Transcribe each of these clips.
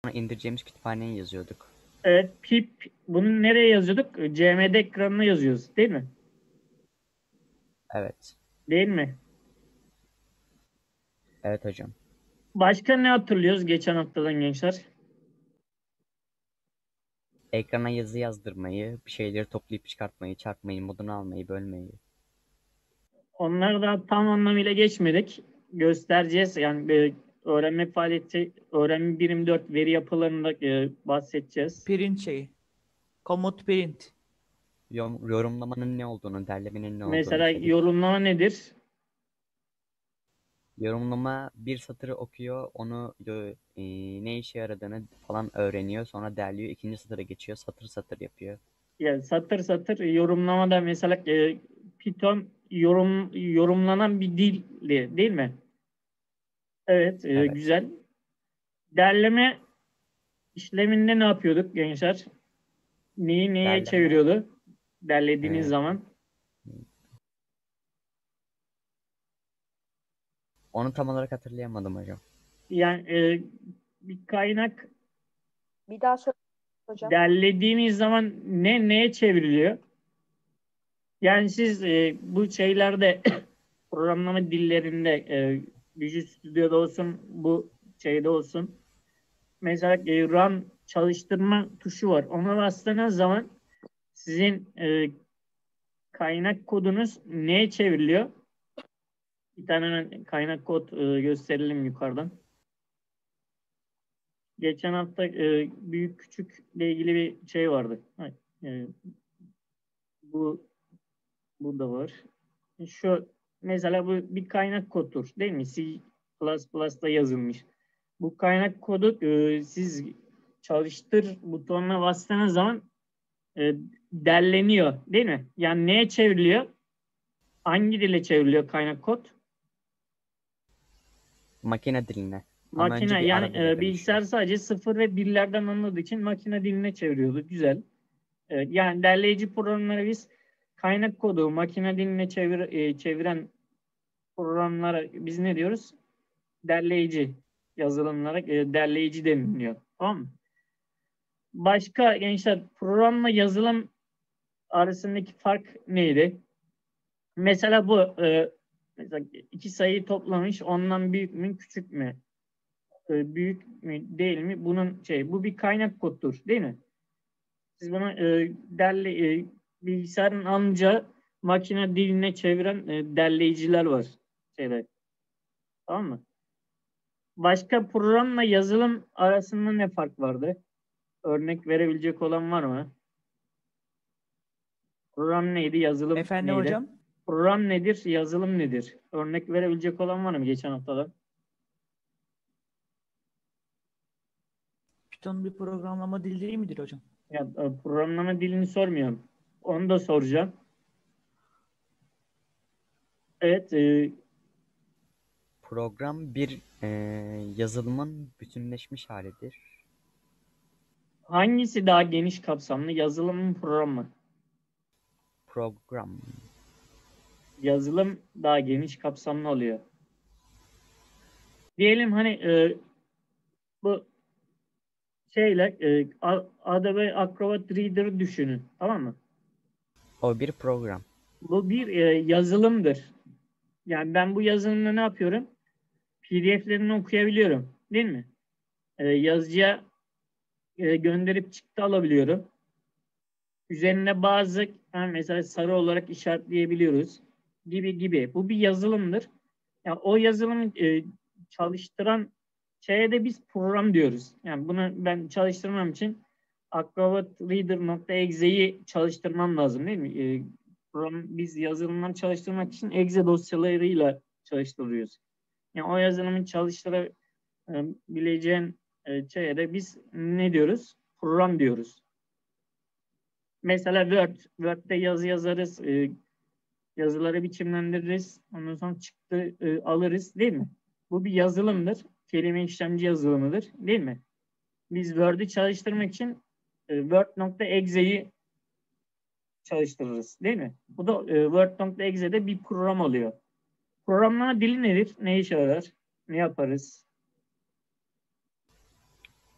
indireceğimiz kütüphaneyi yazıyorduk. Evet, pip. Bunu nereye yazıyorduk? CMD ekranına yazıyoruz, değil mi? Evet. Değil mi? Evet hocam. Başka ne hatırlıyoruz geçen haftadan gençler? Ekrana yazı yazdırmayı, bir şeyleri toplayıp çıkartmayı, çarpmayı, modunu almayı, bölmeyi. Onları da tam anlamıyla geçmedik. Göstereceğiz. Yani öğrenme faaliyeti, öğrenme birim 4 veri yapılarında bahsedeceğiz. Print şeyi. Komut print. Yorumlamanın ne olduğunu, derlemenin ne olduğunu Mesela işledik. yorumlama nedir? Yorumlama bir satırı okuyor, onu ne işe yaradığını falan öğreniyor, sonra derliyor, ikinci satıra geçiyor, satır satır yapıyor. Yani satır satır yorumlamada mesela Python yorumlanan bir dil değil mi? Evet, Evet. güzel. Derleme işleminde ne yapıyorduk gençler? Neyi neye Derleme çeviriyordu? Derlediğiniz e, zaman. onu tam olarak hatırlayamadım hocam. Yani bir kaynak Bir daha söyle hocam. derlediğimiz zaman neye çevriliyor? Yani siz bu şeylerde programlama dillerinde Visual Studio'da olsun, bu şeyde olsun. Mesela run çalıştırma tuşu var. Ona bastığınız zaman sizin kaynak kodunuz neye çevriliyor? Bir tane kaynak kod gösterelim yukarıdan. Geçen hafta büyük küçükle ilgili bir şey vardı. E, bu burada var. Şu mesela bu bir kaynak kodtur değil mi? C++'da yazılmış. Bu kaynak kodu siz çalıştır butonuna bastığınız zaman derleniyor değil mi? Yani neye çevriliyor? Hangi dile çevriliyor kaynak kod? Makine diline. Ama önce Makine bir yani ara dile bilgisayar dönüşüyor. sadece sıfır ve birlerden anladığı için makine diline çeviriyordu. Güzel. Evet, yani derleyici programları biz kaynak kodu makine diline çeviren programlara biz ne diyoruz? Derleyici yazılımlara derleyici deniliyor. Tamam mı? Başka gençler programla yazılım arasındaki fark neydi? Mesela bu mesela iki sayıyı toplamış ondan büyük mü küçük mü? Büyük mü değil mi? Bunun bu bir kaynak koddur değil mi? Siz bunu bilgisayarın anca makine diline çeviren derleyiciler var. Şeyde. Tamam mı? Başka programla yazılım arasında ne fark vardı? Örnek verebilecek olan var mı? Program neydi? Yazılım Efendim neydi? hocam? Program nedir? Yazılım nedir? Örnek verebilecek olan var mı geçen haftada? Python bir programlama dili değil midir hocam? Ya, programlama dilini sormuyorum. Onu da soracağım. Evet. Program bir yazılımın bütünleşmiş halidir. Hangisi daha geniş kapsamlı? Yazılım mı program mı? Program. Yazılım daha geniş kapsamlı oluyor. Diyelim hani bu Adobe Acrobat Reader düşünün. Tamam mı? O bir program. Bu bir yazılımdır. Yani ben bu yazılımla ne yapıyorum? PDF'lerini okuyabiliyorum. Değil mi? Yazıcıya gönderip çıktı alabiliyorum. Üzerine bazı mesela sarı olarak işaretleyebiliyoruz. Gibi gibi. Bu bir yazılımdır. Yani o yazılımı çalıştıran şeye de biz program diyoruz. Yani bunu ben çalıştırmam için acrobatreader.exe'yi çalıştırmam lazım değil mi? Biz yazılımları çalıştırmak için exe dosyalarıyla çalıştırıyoruz. Yani o yazılımı çalıştırabileceğin şeye de biz ne diyoruz? Program diyoruz. Mesela Word'de yazı yazarız, yazıları biçimlendiririz, ondan sonra çıktı alırız değil mi? Bu bir yazılımdır. Kelime işlemci yazılımıdır değil mi? Biz Word'ü çalıştırmak için Word.exe'yi çalıştırırız değil mi? Bu da Word.exe'de bir program oluyor. Programlama dili nedir? Ne işe yarar? Ne yaparız?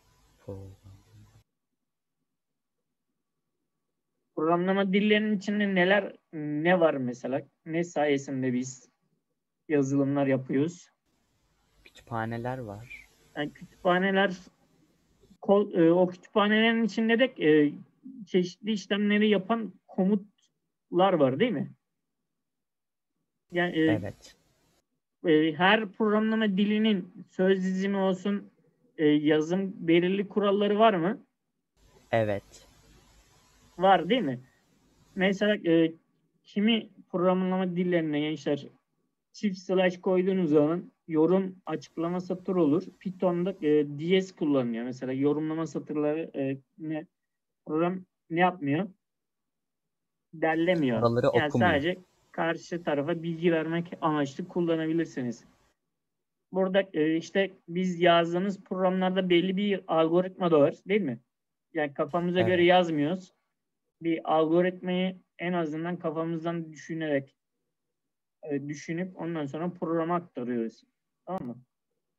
Programlama dillerinin içinde ne var mesela? Ne sayesinde biz yazılımlar yapıyoruz? Kütüphaneler var. Yani kütüphaneler, o kütüphanelerin içinde de çeşitli işlemleri yapan komutlar var değil mi? Yani Evet. her programlama dilinin söz dizimi olsun, yazım belirli kuralları var mı? Evet. Var değil mi? Mesela kimi programlama dillerine gençler çift slash koyduğunuz zaman yorum açıklama satır olur. Python'da DS kullanılıyor. Mesela yorumlama satırları program ne yapmıyor? Derlemiyor. Oraları Yani okumuyor. sadece karşı tarafa bilgi vermek amaçlı kullanabilirsiniz. Burada işte biz yazdığımız programlarda belli bir algoritma da var, değil mi? Yani kafamıza göre Evet. yazmıyoruz. Bir algoritmayı en azından kafamızdan düşünüp ondan sonra programa aktarıyoruz. Tamam mı?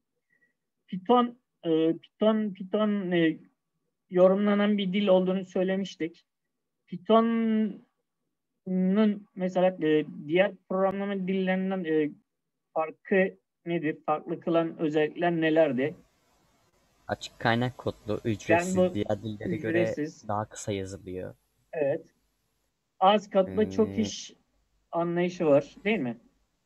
Python yorumlanan bir dil olduğunu söylemiştik. Python'un mesela diğer programlama dillerinden farkı nedir? Farklı kılan özellikler nelerdi? Açık kaynak kodlu, Yani ücretsiz, bu diğer dillere göre ücretsiz. daha kısa yazılıyor. Evet. Az katlı çok Ee, iş anlayışı var, değil mi?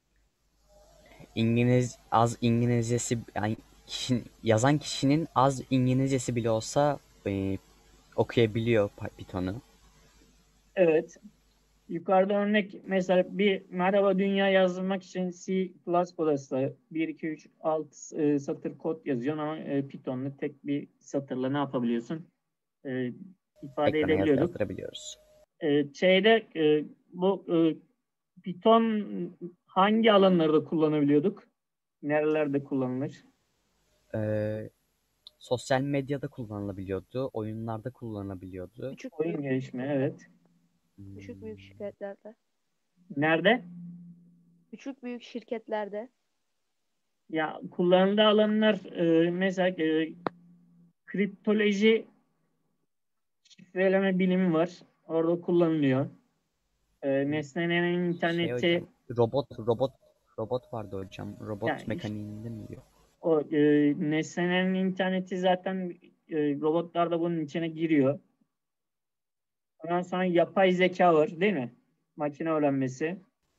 az İngilizcesi, yani yazan kişinin az İngilizcesi bile olsa okuyabiliyor Python'u. Evet. Yukarıda örnek mesela bir merhaba dünya yazmak için C++'da 1, 2, 3, 6 satır kod yazıyorsun ama Python'da tek bir satırla ne yapabiliyorsun? İfade Ekrana edebiliyorduk. yazdırabiliyoruz. Şeyde bu Python hangi alanlarda kullanabiliyorduk? Nerelerde kullanılır? Ee, Sosyal medyada kullanılabiliyordu, oyunlarda kullanılabiliyordu. Küçük Oyun büyük gelişme, şirketlerde. evet. Küçük büyük Hmm, şirketlerde. Nerede? Küçük büyük şirketlerde. Ya kullanıldığı alanlar mesela kriptoloji şifreleme bilimi var. Orada kullanılıyor. Nesnelerin Şey interneti hocam, robot vardı hocam. Robot yani mekaniğinde mi diyor? o nesnelerin interneti zaten robotlar da bunun içine giriyor. Ondan sonra yapay zeka var, değil mi? Makine öğrenmesi.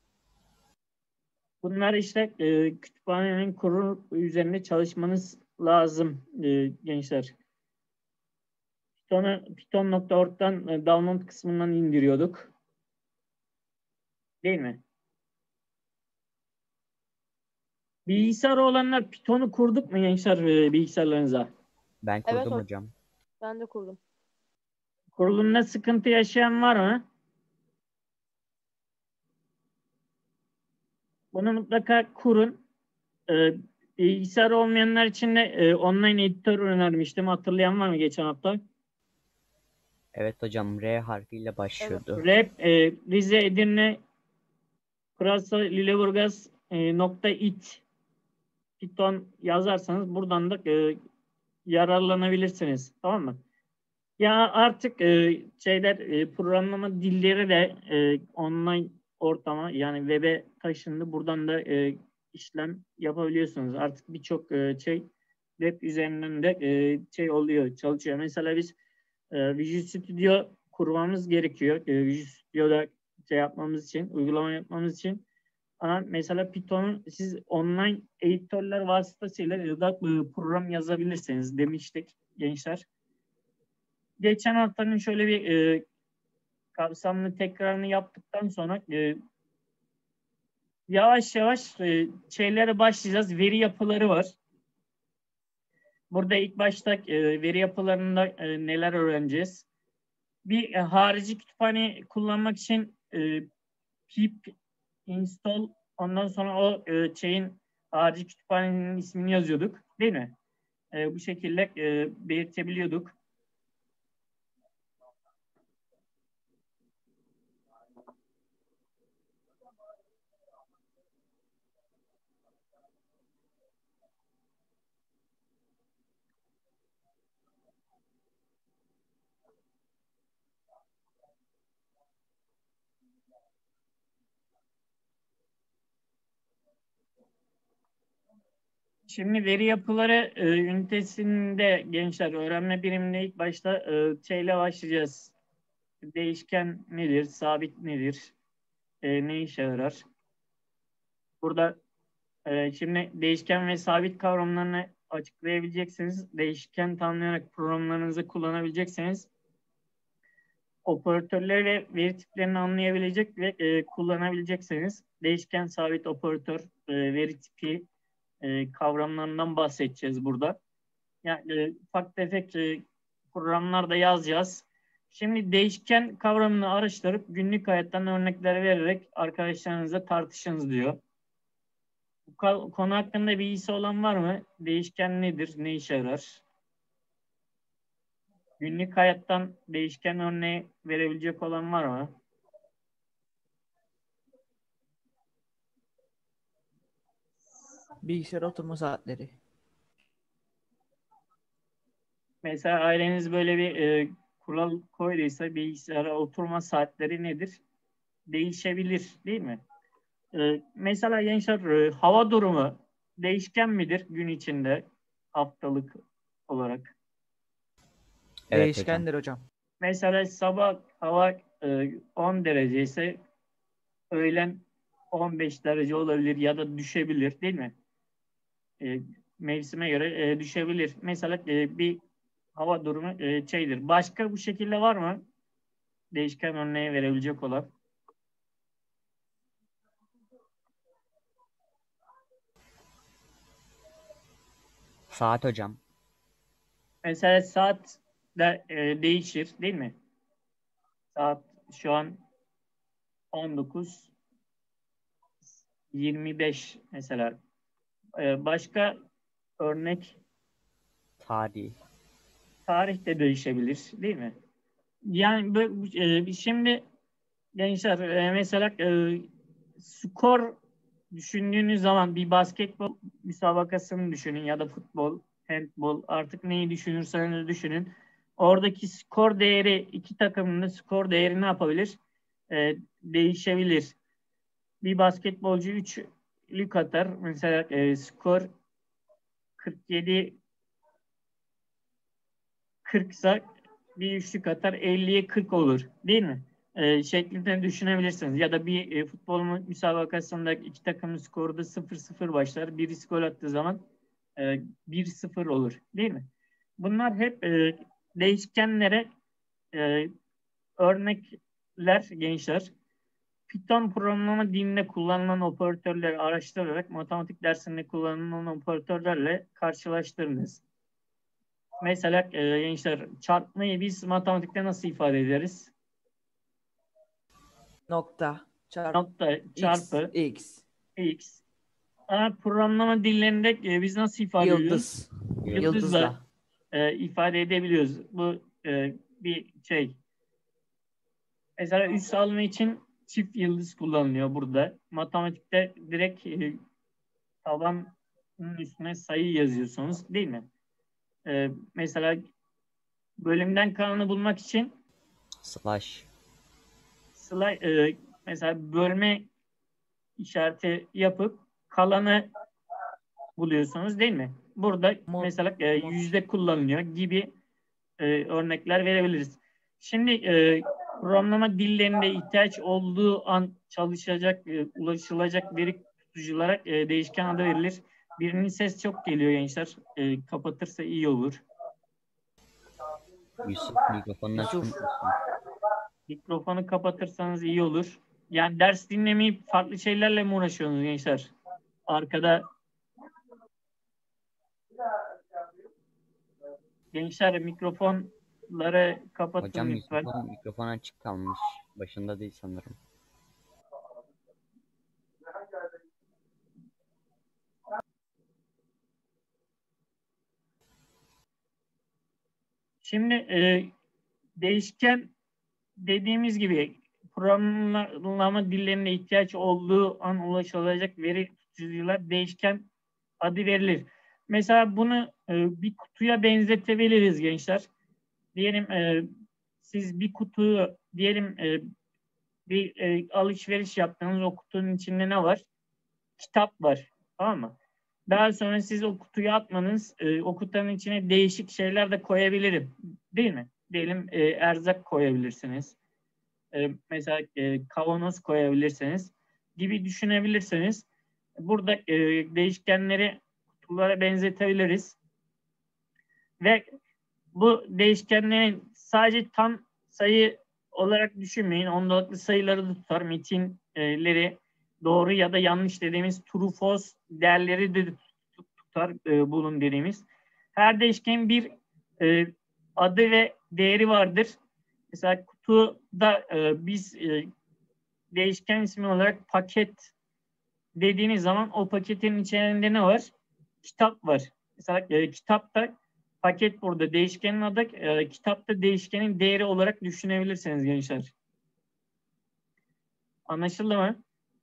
Bunlar işte kütüphanenin kurulu üzerinde çalışmanız lazım gençler. Python.org'dan download kısmından indiriyorduk. Değil mi? Bilgisayar olanlar Python'u kurduk mu gençler bilgisayarlarınıza? Ben Evet kurdum hocam. ben de kurdum. Kurulumda sıkıntı yaşayan var mı? Bunu mutlaka kurun. E, bilgisayar olmayanlar için de online editör önermiştim. Hatırlayan var mı geçen hafta? Evet hocam, R harfiyle Evet. başlıyordu. Rize Edirne Pırasa Lüleburgaz .it Python yazarsanız buradan da yararlanabilirsiniz. Tamam mı? Ya artık programlama dilleri de online ortama yani web'e taşındı. Buradan da işlem yapabiliyorsunuz. Artık birçok web üzerinden de oluyor, çalışıyor. Mesela biz Visual Studio kurmamız gerekiyor. Visual Studio'da yapmamız için, uygulama yapmamız için. Ama mesela Python'u siz online editörler vasıtasıyla da program yazabilirsiniz demiştik gençler. Geçen haftanın şöyle bir kapsamlı tekrarını yaptıktan sonra yavaş yavaş şeylere başlayacağız. Veri yapıları var. Burada ilk başta veri yapılarında neler öğreneceğiz? Bir harici kütüphane kullanmak için pip install ondan sonra o harici kütüphanenin ismini yazıyorduk. Değil mi? Bu şekilde belirtebiliyorduk. Şimdi veri yapıları ünitesinde gençler öğrenme biriminde ilk başta şeyle başlayacağız. Değişken nedir? Sabit nedir? Ne işe yarar? Burada şimdi değişken ve sabit kavramlarını açıklayabileceksiniz. Değişken tanımlayarak programlarınızı kullanabileceksiniz. Operatörleri ve veri tiplerini anlayabilecek ve kullanabileceksiniz. Değişken, sabit, operatör, veri tipi kavramlarından bahsedeceğiz burada. Yani ufak tefek programlar da yazacağız. Şimdi değişken kavramını araştırıp günlük hayattan örnekler vererek arkadaşlarınızla tartışınız diyor. Bu konu hakkında bilgisi olan var mı? Değişken nedir? Ne işe yarar? Günlük hayattan değişken örneği verebilecek olan var mı? Bilgisayar oturma saatleri. Mesela aileniz böyle bir kural koyduysa bilgisayara oturma saatleri nedir? Değişebilir, değil mi? Mesela gençler hava durumu değişken midir gün içinde haftalık olarak? Evet hocam. Değişkendir hocam. Mesela sabah hava 10 derece ise öğlen 15 derece olabilir ya da düşebilir, değil mi? Mevsime göre düşebilir. Mesela bir hava durumu şeydir. Başka bu şekilde var mı? Değişken örneği verebilecek olan. Saat hocam. Mesela saat de değişir, değil mi? Saat şu an 19:25 mesela. Başka örnek Tarih. tarih de değişebilir, değil mi? Yani şimdi gençler mesela skor düşündüğünüz zaman bir basketbol müsabakasını düşünün ya da futbol, handbol artık neyi düşünürseniz düşünün. Oradaki skor değeri iki takımın da skor değeri ne yapabilir? Değişebilir. Bir basketbolcu üçlük atar. Mesela skor 47 40 ise bir üçlük atar 50'ye 40 olur. Değil mi? Şeklinde düşünebilirsiniz. Ya da bir futbol müsabakasında iki takımın skoru da 0-0 başlar. Birisi gol attığı zaman 1-0 olur. Değil mi? Bunlar hep değişkenlere e, örnekler gençler. Python programlama dilinde kullanılan operatörleri araştırarak matematik dersinde kullanılan operatörlerle karşılaştırınız. Mesela gençler çarpmayı biz matematikte nasıl ifade ederiz? Nokta. Nokta X. çarpı X. x. Ama programlama dillerinde biz nasıl ifade ediyoruz? Yıldız. Yıldızla ifade edebiliyoruz. Bu bir şey. Mesela üs alma için çift yıldız kullanılıyor burada. Matematikte direkt tabanın üstüne sayı yazıyorsunuz, değil mi? Mesela bölümden kalanı bulmak için Slash. mesela bölme işareti yapıp kalanı buluyorsunuz, değil mi? Burada mesela yüzde kullanılıyor gibi örnekler verebiliriz. Şimdi programlama dillerinde ihtiyaç olduğu an çalışacak, ulaşılacak veri tutuculara değişken adı verilir. Birinin ses çok geliyor gençler. Kapatırsa iyi olur. Yusuf mikrofonunu açar Yusuf. mısın? Mikrofonu kapatırsanız iyi olur. Yani ders dinlemeyip farklı şeylerle mi uğraşıyorsunuz gençler? Arkada gençler mikrofonları kapatın Hocam lütfen. Yusuf'un mikrofon açık kalmış. Başında değil sanırım. Şimdi değişken dediğimiz gibi programlama dillerine ihtiyaç olduğu an ulaşılacak veri tutucular değişken adı verilir. Mesela bunu bir kutuya benzetebiliriz gençler. Diyelim siz bir kutuyu diyelim bir alışveriş yaptığınız o kutunun içinde ne var? Kitap var. Tamam mı? Daha sonra siz o kutuyu atmanız, o kutunun içine değişik şeyler de koyabilirim. Değil mi? Diyelim erzak koyabilirsiniz. Mesela kavanoz koyabilirsiniz gibi düşünebilirsiniz. Burada değişkenleri kutulara benzetebiliriz. Ve bu değişkenlerin sadece tam sayı olarak düşünmeyin. Ondalıklı sayıları da tutar. Metinleri doğru ya da yanlış dediğimiz true false değerleri de tutar bulun dediğimiz. Her değişkenin bir adı ve değeri vardır. Mesela kutuda biz değişken ismi olarak paket dediğiniz zaman o paketin içerisinde ne var? Kitap var. Mesela kitapta paket burada değişkenin adı, kitapta değişkenin değeri olarak düşünebilirsiniz gençler. Anlaşıldı mı?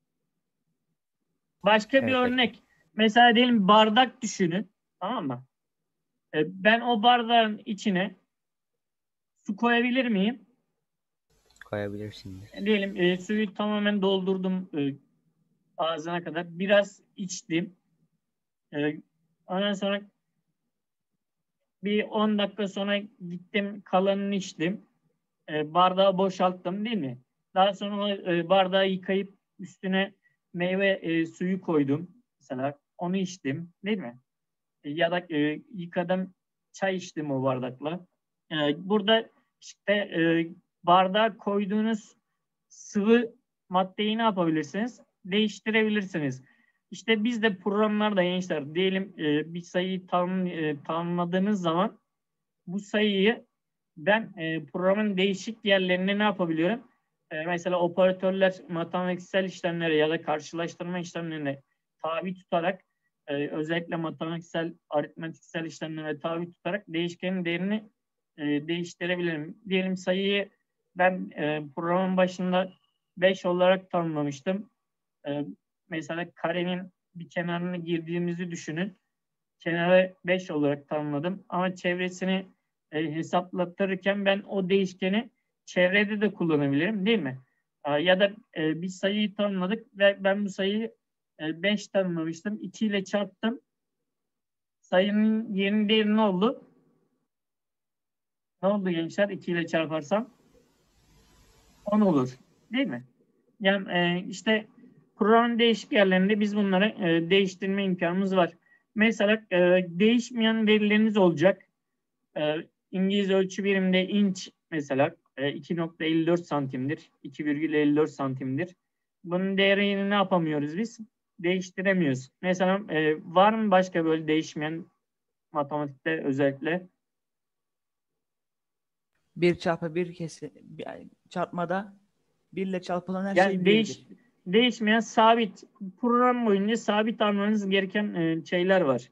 Başka bir Evet hocam. örnek. Mesela diyelim bardak düşünün. Tamam mı? Ben o bardağın içine su koyabilir miyim? Koyabilirsiniz. Diyelim suyu tamamen doldurdum ağzına kadar. Biraz içtim. Ondan sonra bir 10 dakika sonra gittim kalanını içtim. Bardağı boşalttım değil mi? Daha sonra bardağı yıkayıp üstüne meyve suyu koydum. Mesela onu içtim değil mi? Ya da yıkadım çay içtim o bardakla. Burada işte bardağa koyduğunuz sıvı maddeyi ne yapabilirsiniz? Değiştirebilirsiniz. İşte biz de programlarda gençler diyelim bir sayıyı tanımladığınız zaman bu sayıyı ben programın değişik yerlerine ne yapabiliyorum? Mesela operatörler matematiksel işlemlere ya da karşılaştırma işlemlerine tabi tutarak özellikle matematiksel, aritmetiksel işlemlere tabi tutarak değişkenin değerini değiştirebilirim. Diyelim sayıyı ben programın başında 5 olarak tanımlamıştım. Mesela karenin bir kenarını girdiğimizi düşünün. Kenara 5 olarak tanımladım. Ama çevresini hesaplatırken ben o değişkeni çevrede de kullanabilirim değil mi? Ya da bir sayıyı tanımladık ve ben bu sayıyı 5 tanımlamıştım. 2 ile çarptım. Sayının yeni değeri ne oldu? Ne oldu gençler? 2 ile çarparsam 10 olur. Değil mi? Yani işte programın değişik yerlerinde biz bunları değiştirme imkanımız var. Mesela değişmeyen verileriniz olacak. İngiliz ölçü biriminde inç mesela 2,54 santimdir. 2,54 santimdir. Bunun değerini ne yapamıyoruz biz? Değiştiremiyoruz. Mesela var mı başka böyle değişmeyen matematikte özellikle? 1 çarpı 1 çarpmada 1 ile çarpılan her şey Yani 1'dir. değişmeyen sabit program boyunca sabit almanız gereken şeyler var.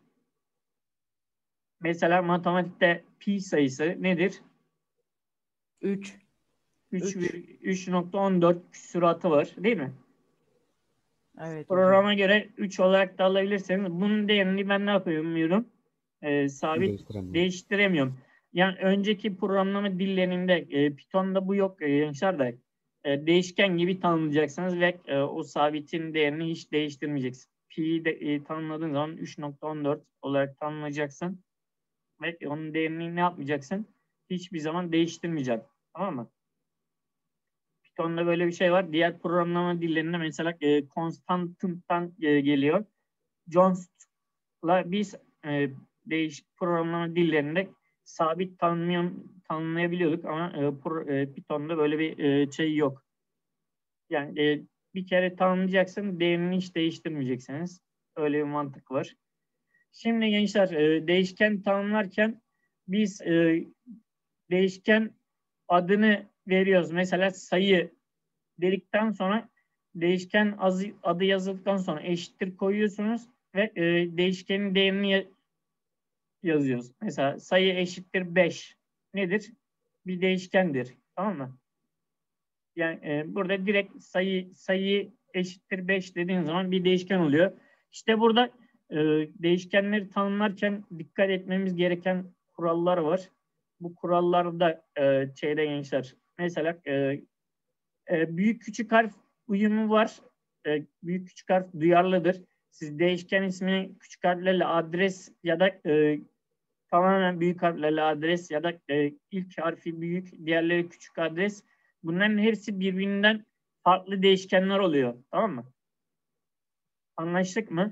Mesela matematikte pi sayısı nedir? 3. 3. 3,14 küsuratı var değil mi? Evet hocam. Programa göre 3 olarak da alabilirseniz bunun değerini ben ne yapamıyorum? Sabit Değiştiremiyorum. değiştiremiyorum. Yani önceki programlama dillerinde Python'da bu yok gençler de değişken gibi tanımlayacaksınız ve o sabitin değerini hiç değiştirmeyeceksiniz. Pi'yi de tanımladığın zaman 3,14 olarak tanımlayacaksın ve onun değerini ne yapmayacaksın? Hiçbir zaman değiştirmeyeceksin. Tamam mı? Python'da böyle bir şey var. Diğer programlama dillerinde mesela Constant'tan geliyor. Jones'la biz değişik programlama dillerinde sabit tanımlayabiliyorduk ama Python'da böyle bir şey yok. Yani bir kere tanımlayacaksın, değerini hiç değiştirmeyeceksiniz. Öyle bir mantık var. Şimdi gençler değişken tanımlarken biz değişken adını veriyoruz. Mesela sayı dedikten sonra değişken adı yazıldıktan sonra eşittir koyuyorsunuz ve değişkenin değerini yazıyoruz. Mesela sayı eşittir 5. Nedir? Bir değişkendir. Tamam mı? Yani burada direkt sayı eşittir 5 dediğin zaman bir değişken oluyor. İşte burada değişkenleri tanımlarken dikkat etmemiz gereken kurallar var. Bu kurallarda şeyde gençler. Mesela büyük küçük harf uyumu var. Büyük küçük harf duyarlıdır. siz değişken ismini küçük harflerle adres ya da tamamen büyük harflerle adres ya da ilk harfi büyük, diğerleri küçük adres. Bunların hepsi birbirinden farklı değişkenler oluyor. Tamam mı? Anlaştık mı?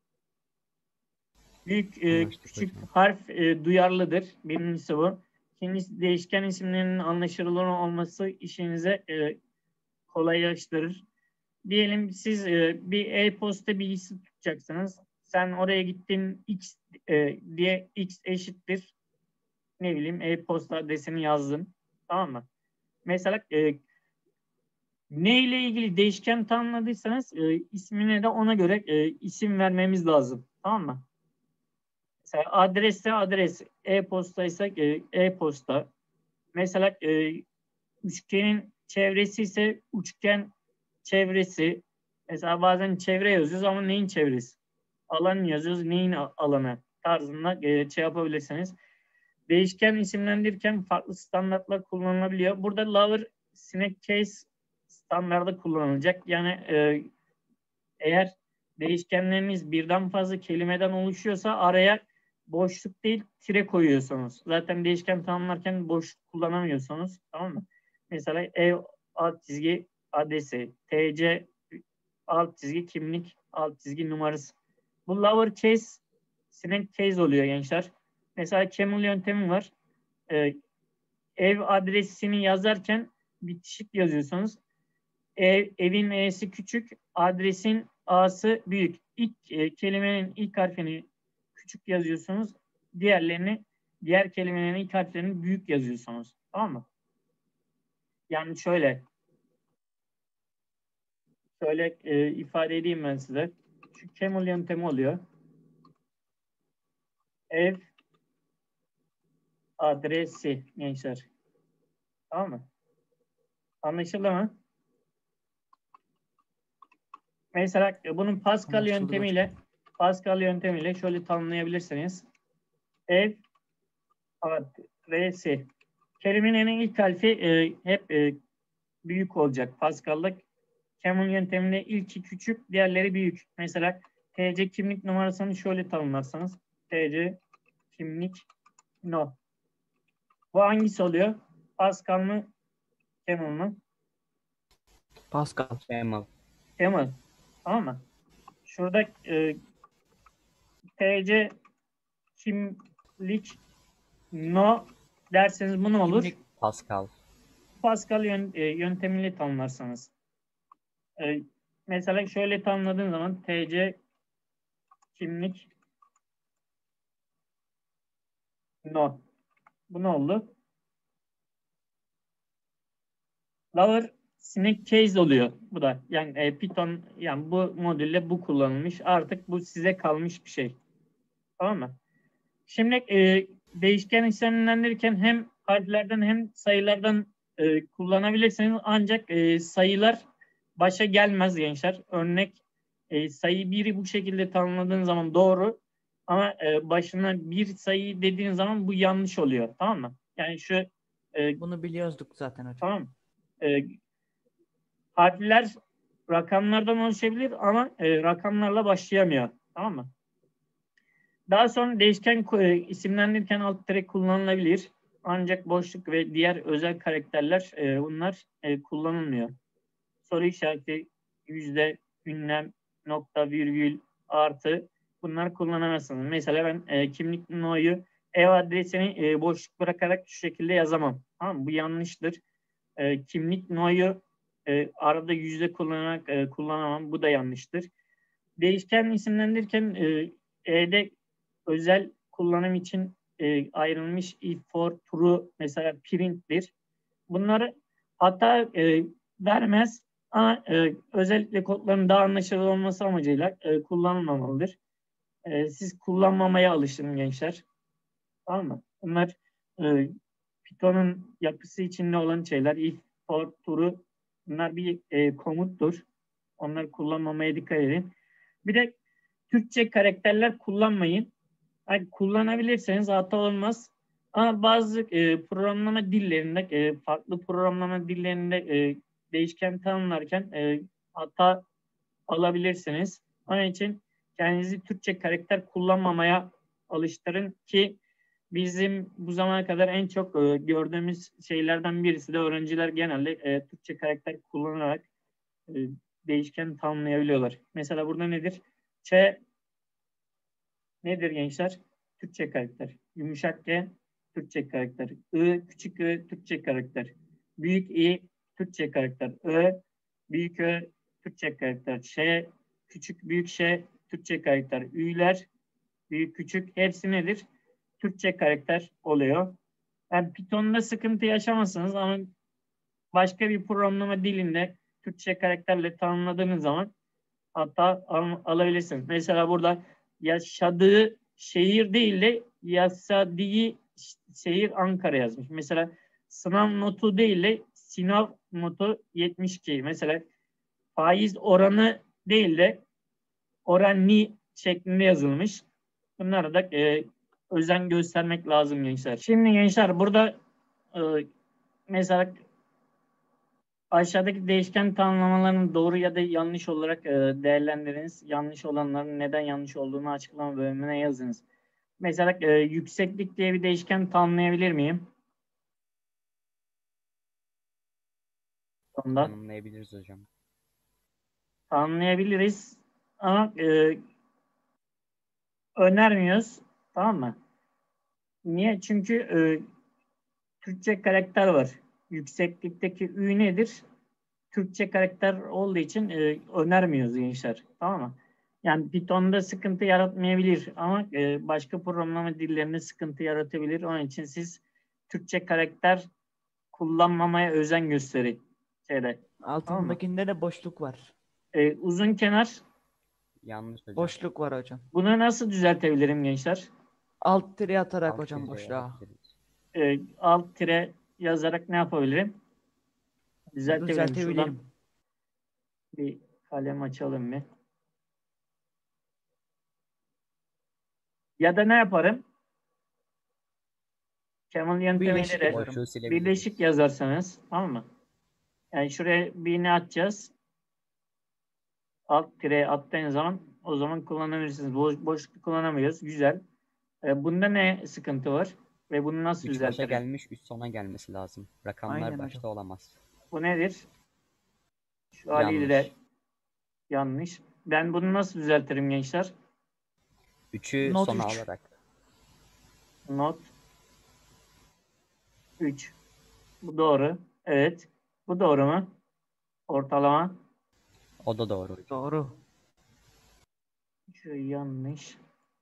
Büyük, Anlaştık küçük hocam. harf duyarlıdır. Birincisi bu. İkincisi değişken isimlerinin anlaşılır olması işinize kolaylaştırır. Diyelim siz bir e-posta bilgisi tutacaksınız. Sen oraya gittin x diye x eşittir ne bileyim e-posta adresini yazdın. Tamam mı? Mesela ne ile ilgili değişken tanımladıysanız ismine de ona göre isim vermemiz lazım. Tamam mı? Mesela adresse adres, e-posta ise e-posta. Mesela üçgenin çevresi ise üçgen çevresi. Mesela bazen çevre yazıyoruz ama neyin çevresi? Alan yazıyoruz, neyin alanı tarzında şey yapabilirsiniz. Değişken isimlendirirken farklı standartlar kullanılabiliyor. Burada lower sinek case standardı kullanılacak. Yani eğer değişkenleriniz birden fazla kelimeden oluşuyorsa araya boşluk değil tire koyuyorsunuz. Zaten değişken tanımlarken boşluk kullanamıyorsunuz. Tamam mı? Mesela ev alt çizgi adresi, TC alt çizgi kimlik alt çizgi numarası. Bu lower case sinek case oluyor gençler. Mesela camel yöntemi var. Ev adresini yazarken bitişik yazıyorsunuz. Evin E'si küçük, adresin A'sı büyük. Kelimenin ilk harfini küçük yazıyorsunuz. Diğer kelimelerin ilk harflerini büyük yazıyorsunuz. Tamam mı? Yani şöyle ifade edeyim ben size. Şu camel yöntemi oluyor. Ev adresi gençler. Tamam mı? Anlaşıldı mı? Mesela bunun Pascal yöntemiyle şöyle tanımlayabilirsiniz. Ev adresi. Kelimenin ilk harfi hep büyük olacak. Pascal'da Camel yönteminde ilki küçük, diğerleri büyük. Mesela TC kimlik numarasını şöyle tanımlarsanız TC kimlik no. Bu hangisi oluyor? Pascal mı? Camel mı? Pascal. Camel. Camel. Tamam mı? Şurada TC kimlik no derseniz bu ne olur? Kimlik. Pascal. Pascal yöntemiyle tanımlarsanız. Mesela şöyle tanımladığın zaman TC kimlik no. Bu ne oldu? Lower snake case oluyor. Bu da yani Python yani bu modülle bu kullanılmış. Artık bu size kalmış bir şey. Tamam mı? Şimdi değişken isimlendirirken hem harflerden hem sayılardan kullanabilirsiniz. Ancak sayılar başa gelmez gençler. Örnek sayı 1'i bu şekilde tanımladığın zaman doğru ama başına bir sayı dediğin zaman bu yanlış oluyor. Tamam mı? Yani şu Bunu biliyorduk zaten hocam. tamam. Harfler rakamlardan oluşabilir ama rakamlarla başlayamıyor. Tamam mı? Daha sonra değişken isimlendirirken alt tere kullanılabilir. Ancak boşluk ve diğer özel karakterler bunlar kullanılmıyor. Soru işareti, yüzde, ünlem, nokta, virgül, artı bunlar kullanamazsınız. Mesela ben kimlik numarayı ev adresini boşluk bırakarak şu şekilde yazamam. Tamam mı? Bu yanlıştır. Kimlik numarayı arada yüzde kullanarak kullanamam. Bu da yanlıştır. Değişken isimlendirirken E'de özel kullanım için ayrılmış if, for, true mesela print'tir. Bunları hata vermez ama özellikle kodların daha anlaşılır olması amacıyla kullanılmamalıdır. Siz kullanmamaya alışın gençler. Tamam mı? Bunlar Python'un yapısı içinde olan şeyler. If, for, true bunlar bir komuttur. Onları kullanmamaya dikkat edin. Bir de Türkçe karakterler kullanmayın. Yani kullanabilirseniz hata olmaz. Ama bazı programlama dillerinde, farklı programlama dillerinde değişken tanımlarken hata alabilirsiniz. Onun için kendinizi Türkçe karakter kullanmamaya alıştırın ki bizim bu zamana kadar en çok gördüğümüz şeylerden birisi de öğrenciler genelde Türkçe karakter kullanarak e, değişken tanımlayabiliyorlar. Mesela burada nedir? Ç nedir gençler? Türkçe karakter. Yumuşak G Türkçe karakter. I küçük I Türkçe karakter. Büyük I Türkçe karakter. Ö büyük Ö Türkçe karakter. Ş küçük büyük Ş Türkçe karakter. Ü'ler büyük küçük hepsi nedir? Türkçe karakter oluyor. Yani Python'da sıkıntı yaşamazsınız ama başka bir programlama dilinde Türkçe karakterle tanımladığınız zaman hata alabilirsiniz. Mesela burada yaşadığı şehir değil de yaşadığı şehir Ankara yazmış. Mesela sınav notu değil de sınav notu 72. Mesela faiz oranı değil de oranı şeklinde yazılmış. Bunlara da özen göstermek lazım gençler. Şimdi gençler burada e, mesela aşağıdaki değişken tanımlamalarını doğru ya da yanlış olarak değerlendiriniz. Yanlış olanların neden yanlış olduğunu açıklama bölümüne yazınız. Mesela yükseklik diye bir değişken tanımlayabilir miyim? Ondan Tanımlayabiliriz hocam. tanımlayabiliriz ama önermiyoruz. Tamam mı? Niye? Çünkü Türkçe karakter var. Yükseklikteki ü nedir? Türkçe karakter olduğu için önermiyoruz gençler. Tamam mı? Yani Python'da sıkıntı yaratmayabilir ama başka programlama dillerinde sıkıntı yaratabilir. Onun için siz Türkçe karakter kullanmamaya özen gösterin. Şeyde. Tamam mı? Altındakinde de boşluk var. Uzun kenar. Yanlış hocam. Boşluk var hocam. Bunu nasıl düzeltebilirim gençler? Alt tire atarak Alt hocam tire boşluğa. yapabiliriz. Alt tire yazarak ne yapabilirim? Düzeltebilirim. Şuradan Düzeltebilirim. bir kalem açalım mı? Ya da ne yaparım? Kemal yöntemiyle Birleşik de yazarım. Boşluğu silebiliriz. birleşik yazarsanız tamam mı? Yani şuraya bir iğne atacağız. Alt tire attığınız zaman o zaman kullanabilirsiniz. Boşluk kullanamıyoruz. Güzel. Bunda ne sıkıntı var? Ve bunu nasıl 3 başa düzeltirim? gelmiş, 3 sona gelmesi lazım. Rakamlar Aynen başta hocam. olamaz. Bu nedir? Şu haliyle de Yanlış. yanlış. Ben bunu nasıl düzeltirim gençler? 3'ü Not sona 3. alarak. Not 3. Bu doğru. Evet. Bu doğru mu? Ortalama. O da doğru hocam. Doğru. Şu yanlış.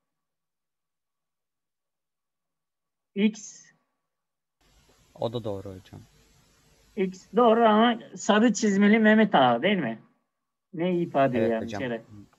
X. O da doğru hocam. X doğru ama sarı çizmeli Mehmet Ağa değil mi? Ne ifade ediyor Evet yani hocam. şeyler?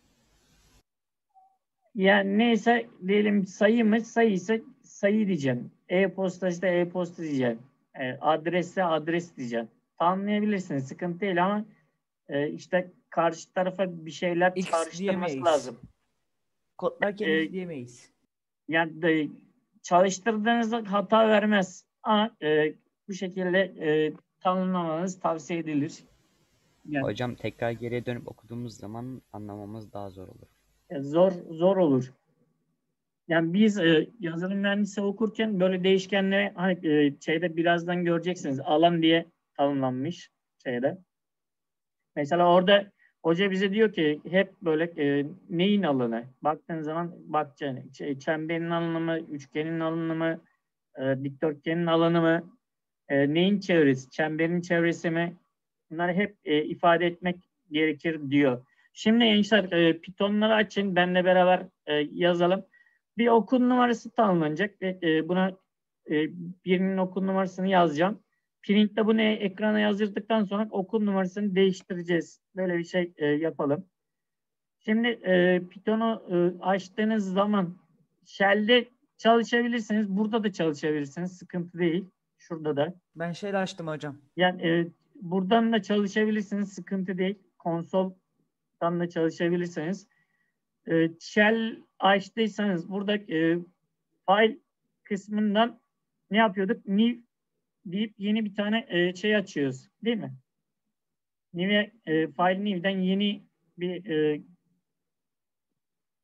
Yani neyse diyelim sayı mı? Sayı ise sayı diyeceğim. E-posta ise e-posta diyeceğim. Adresse adres diyeceğim. Tanımlayabilirsiniz. Sıkıntı değil ama işte karşı tarafa bir şeyler X çağrıştırması diyemeyiz. lazım. Kodlarken E, X diyemeyiz. Yani çalıştırdığınızda hata vermez. Ama bu şekilde tanımlamanız tavsiye edilir. Yani Hocam tekrar geriye dönüp okuduğumuz zaman anlamamız daha zor olur. zor olur. Yani biz yazılım mühendisliği okurken böyle değişkenlere hani şeyde birazdan göreceksiniz alan diye tanımlanmış şeyde. Mesela orada hoca bize diyor ki hep böyle neyin alanı? Baktığın zaman bakacaksın. Çemberin alanı mı, üçgenin alanı mı, dikdörtgenin alanı mı, neyin çevresi, çemberin çevresi mi? Bunları hep ifade etmek gerekir diyor. Şimdi gençler Python'ları açın. Benle beraber yazalım. Bir okul numarası tanımlanacak ve buna birinin okul numarasını yazacağım. Print'te bunu ekrana yazdırdıktan sonra okul numarasını değiştireceğiz. Böyle bir şey yapalım. Şimdi Python'u açtığınız zaman Shell'de çalışabilirsiniz. Burada da çalışabilirsiniz. Sıkıntı değil. Şurada da. Ben şeyle açtım hocam. Yani buradan da çalışabilirsiniz. Sıkıntı değil. Konsoldan da çalışabilirsiniz. Shell açtıysanız burada file kısmından ne yapıyorduk? New deyip yeni bir tane şey açıyoruz. Değil mi? File new'den yeni bir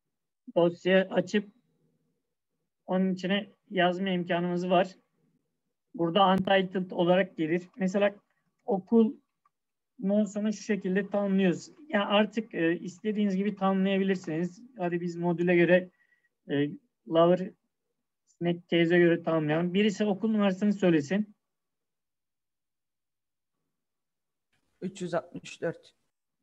dosya açıp onun içine yazma imkanımız var. Burada untitled olarak gelir. Mesela okul sonra şu şekilde tanımlıyoruz. Yani artık istediğiniz gibi tanımlayabilirsiniz. Hadi biz modüle göre lower snack case'e göre tanımlayalım. Birisi okul numarasını söylesin. 364.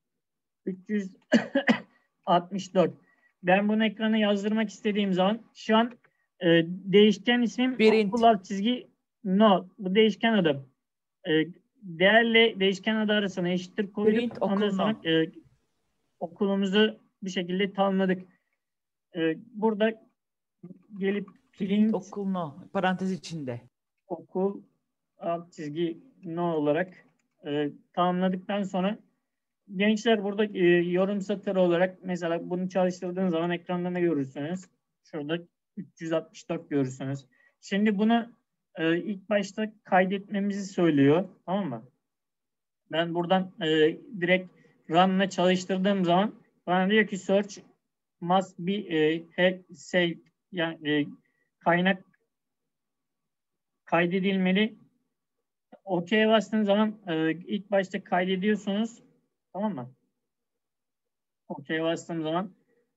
364. Ben bunu ekrana yazdırmak istediğim zaman şu an değişken ismim Print. okul alt çizgi no. Bu değişken adı. Değerle değişken adı arasına eşittir koyduk. Print Ondan okul sonra no. okulumuzu bir şekilde tanımladık. Burada gelip Print okul no. Parantez içinde. okul alt çizgi no olarak tamamladıktan sonra gençler burada yorum satırı olarak mesela bunu çalıştırdığınız zaman ekranda ne görürsünüz? Şurada 364 görürsünüz. Şimdi bunu ilk başta kaydetmemizi söylüyor. Tamam mı? Ben buradan direkt run'la çalıştırdığım zaman bana diyor ki search must be saved, yani kaynak kaydedilmeli. OK'ye bastığınız zaman ilk başta kaydediyorsunuz. Tamam mı? OK'ye bastığım zaman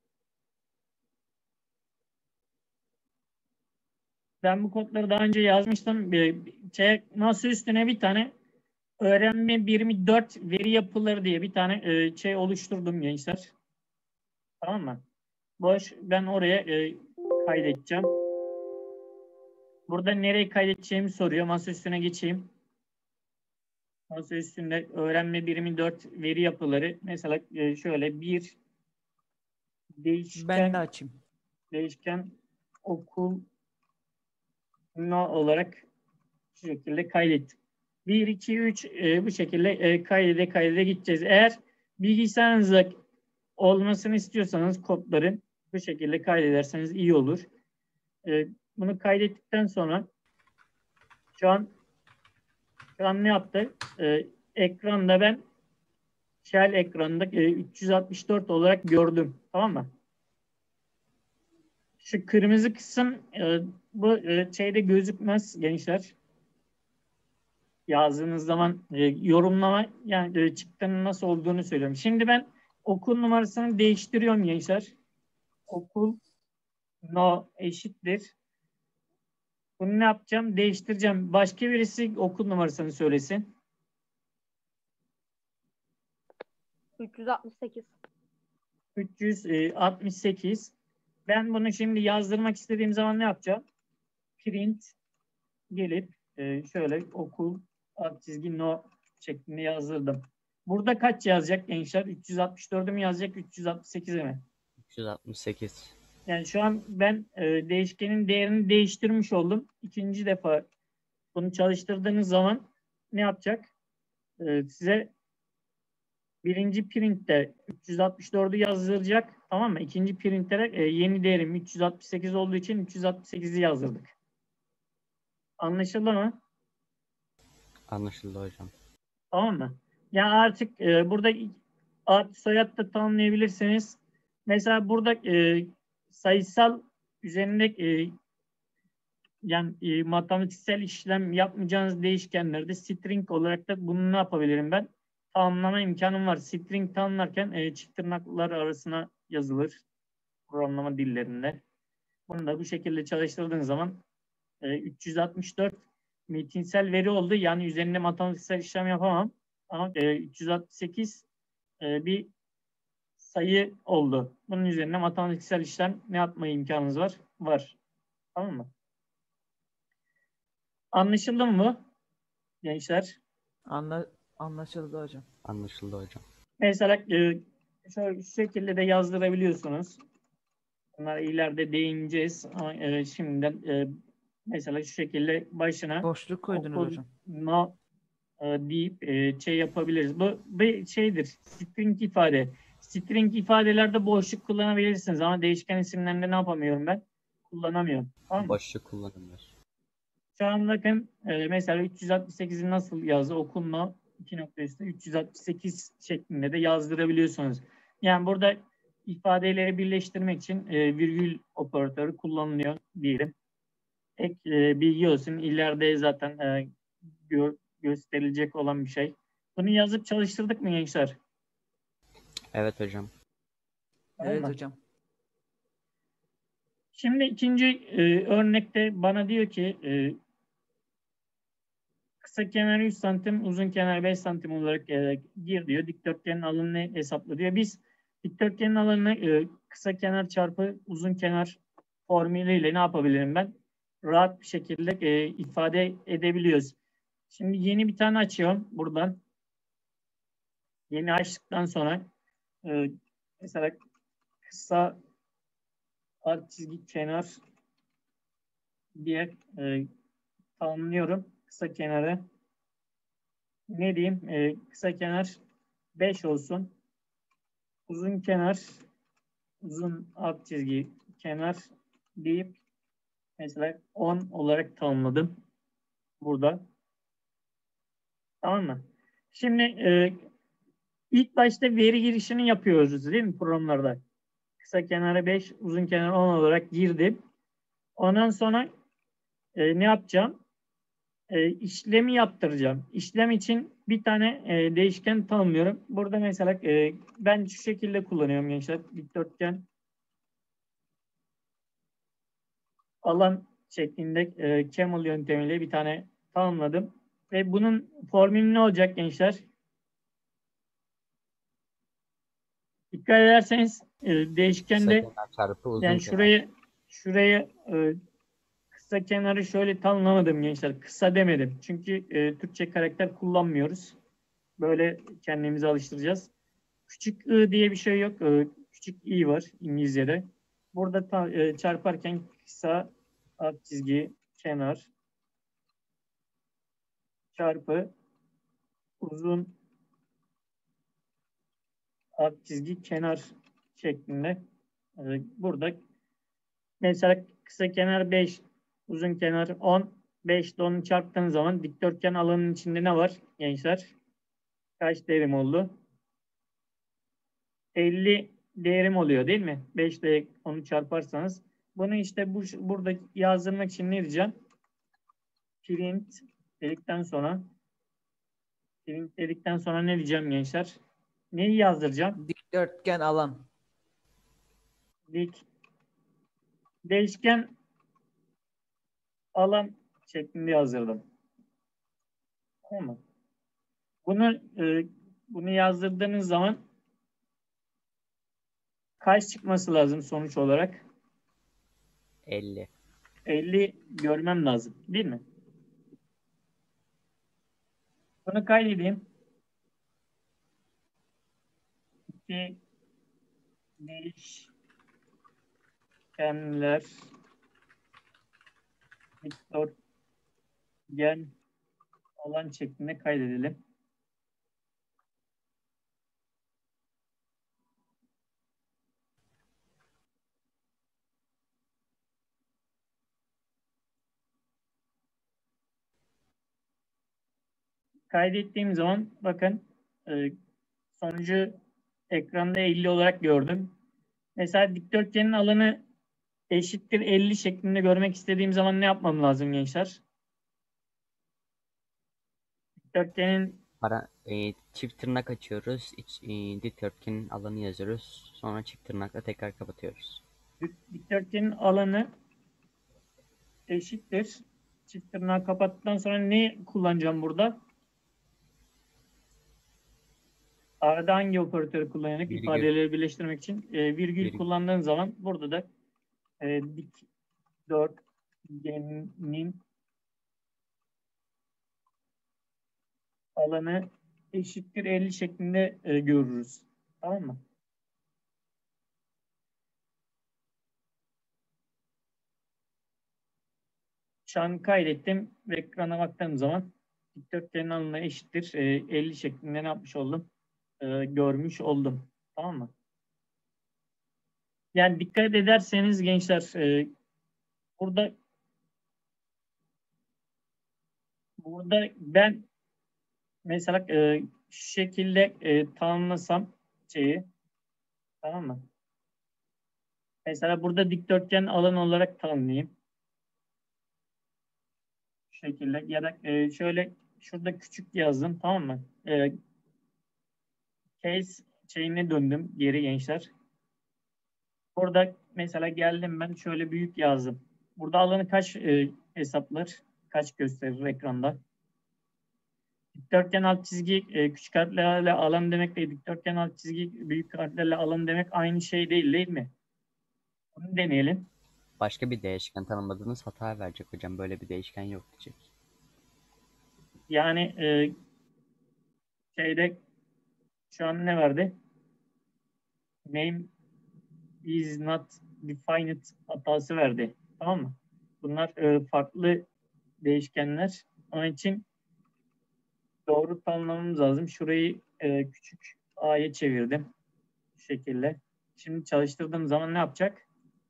ben bu kodları daha önce yazmıştım. Masa üstüne bir tane öğrenme birimi 4 veri yapıları diye bir tane oluşturdum gençler. Tamam mı? Ben oraya kaydedeceğim. Burada nereye kaydedeceğimi soruyor. Masa üstüne geçeyim. Masa üstünde öğrenme birimi 4 veri yapıları. Mesela şöyle bir Ben de açayım. değişken okul no olarak şu şekilde kaydettim. 1, 2, 3 bu şekilde kaydede gideceğiz. Eğer bilgisayarınızda olmasını istiyorsanız kodların bu şekilde kaydederseniz iyi olur. Bunu kaydettikten sonra şu an ne yaptı? Ekranda ben shell ekranında 364 olarak gördüm. Tamam mı? Şu kırmızı kısım bu şeyde gözükmez gençler. Yazdığınız zaman yorumlama yani çıktının nasıl olduğunu söylüyorum. Şimdi ben okul numarasını değiştiriyorum gençler. Okul no eşittir. Bunu ne yapacağım? Değiştireceğim. Başka birisi okul numarasını söylesin. 368. 368. Ben bunu şimdi yazdırmak istediğim zaman ne yapacağım? Print gelip şöyle okul alt çizgi no şeklinde yazdırdım. Burada kaç yazacak gençler? 364'ü mü yazacak? 368'e mi? 368. Yani şu an ben değişkenin değerini değiştirmiş oldum. İkinci defa bunu çalıştırdığınız zaman ne yapacak? Size birinci printte 364'ü yazdıracak. Tamam mı? İkinci printlere yeni değerim 368 olduğu için 368'i yazdırdık. Anlaşıldı mı? Anlaşıldı hocam. Tamam mı? Yani artık burada ad soyad da tanımlayabilirsiniz. Mesela burada sayısal üzerinde yani matematiksel işlem yapmayacağınız değişkenlerde string olarak da bunu ne yapabilirim ben? Tanımlama imkanım var. String tanımlarken çift tırnaklar arasına yazılır programlama dillerinde. Bunu da bu şekilde çalıştırdığınız zaman 364 metinsel veri oldu. Yani üzerinde matematiksel işlem yapamam. Ama 368 bir sayı oldu. Bunun üzerine matematiksel işlem ne yapma imkanınız var? Var. Tamam mı? Anlaşıldı mı bu gençler? Anlaşıldı hocam. Anlaşıldı hocam. Mesela şöyle şu şekilde de yazdırabiliyorsunuz. Bunlara ileride değineceğiz. Ama şimdiden mesela şu şekilde başına Boşluk koydunuz okul hocam. no deyip yapabiliriz. Bu bir şeydir. String ifade. String ifadelerde boşluk kullanabilirsiniz ama değişken isimlerinde ne yapamıyorum ben? Kullanamıyorum. Tamam mı? Boşluk kullanılır. Şu an bakın mesela 368'i nasıl yazdı? Okunma 2 nokta üstü 368 şeklinde de yazdırabiliyorsunuz. Yani burada ifadeleri birleştirmek için virgül operatörü kullanılıyor diyelim. Ek bilgi olsun. İleride zaten gösterilecek olan bir şey. Bunu yazıp çalıştırdık mı gençler? Evet hocam. Tamam Evet mı? hocam. Şimdi ikinci örnekte bana diyor ki kısa kenar 100 santim, uzun kenar 5 santim olarak gir diyor. Dikdörtgenin alanını hesapla diyor. Biz dikdörtgenin alanını kısa kenar çarpı uzun kenar formülüyle ne yapabilirim ben? Rahat bir şekilde ifade edebiliyoruz. Şimdi yeni bir tane açıyorum buradan. Yeni açtıktan sonra mesela kısa alt çizgi kenar diye tanımlıyorum. Kısa kenarı ne diyeyim? Kısa kenar 5 olsun. Uzun kenar, uzun alt çizgi kenar deyip mesela 10 olarak tanımladım burada. Tamam mı? Şimdi ilk başta veri girişini yapıyoruz değil mi programlarda? Kısa kenarı 5, uzun kenarı 10 olarak girdim. Ondan sonra ne yapacağım? İşlemi yaptıracağım. İşlem için bir tane değişken tanımlıyorum. Burada mesela ben şu şekilde kullanıyorum gençler. Dikdörtgen alan şeklinde Camel yöntemiyle bir tane tanımladım. Ve bunun formülü ne olacak gençler? Dikkat ederseniz Kısa değişkende kenar çarpı uzun yani kenar. şuraya kısa kenarı şöyle tanımlamadım gençler. Kısa demedim. Çünkü Türkçe karakter kullanmıyoruz. Böyle kendimizi alıştıracağız. Küçük I diye bir şey yok. Küçük I var İngilizce'de. Burada çarparken kısa alt çizgi kenar çarpı uzun alt çizgi kenar şeklinde. Burada mesela kısa kenar 5, uzun kenar 10. 5 ile 10'u çarptığınız zaman dikdörtgen alanının içinde ne var gençler? Kaç değerim oldu? 50 değerim oluyor değil mi? 5 ile 10'u çarparsanız. Bunu işte burada yazdırmak için ne diyeceğim? Print dedikten sonra ne diyeceğim gençler? Neyi yazdıracağım? Dikdörtgen alan. Değişken alan şeklinde yazdırdım. Tamam mı? Bunu yazdırdığınız zaman kaç çıkması lazım sonuç olarak? 50. 50 görmem lazım, değil mi? Bunu kaydedeyim. İki değişkenler dikdörtgen alan şeklinde kaydedelim. Kaydettiğim zaman bakın sonucu ekranda 50 olarak gördüm. Mesela dikdörtgenin alanı eşittir 50 şeklinde görmek istediğim zaman ne yapmam lazım gençler? Dikdörtgenin Çift tırnak açıyoruz. Dikdörtgenin alanı yazıyoruz. Sonra çift tırnakla tekrar kapatıyoruz. dikdörtgenin alanı eşittir. Çift tırnağı kapattıktan sonra ne kullanacağım burada? Arada hangi operatörü kullanarak Virgül. ifadeleri birleştirmek için virgül Virgül. kullandığın zaman burada da dikdörtgenin alanı eşittir 50 şeklinde görürüz. Tamam mı? Şu an kaydettim ve ekrana baktığım zaman dikdörtgenin alanı eşittir 50 şeklinde ne yapmış oldum? Görmüş oldum. Tamam mı? Yani dikkat ederseniz gençler burada ben mesela şu şekilde tanımlasam şeyi, tamam mı? Mesela burada dikdörtgen alan olarak tanımlayayım. Şu şekilde ya da şöyle şurada küçük yazdım, tamam mı? Case şeyine döndüm geri gençler. Burada mesela geldim ben şöyle büyük yazdım. Burada alanı kaç hesaplar? Kaç gösterir ekranda? Dikdörtgen alt çizgi küçük harflerle alan demek değil. Dikdörtgen alt çizgi büyük harflerle alan demek aynı şey değil mi? Bunu deneyelim. Başka bir değişken tanımladığınız hata verecek hocam. Böyle bir değişken yok diyecek. Yani şeyde şu an ne verdi? Name is not defined hatası verdi. Tamam mı? Bunlar farklı değişkenler. Onun için doğru tanımlamamız lazım. Şurayı küçük a'ya çevirdim. Bu şekilde. Şimdi çalıştırdığım zaman ne yapacak?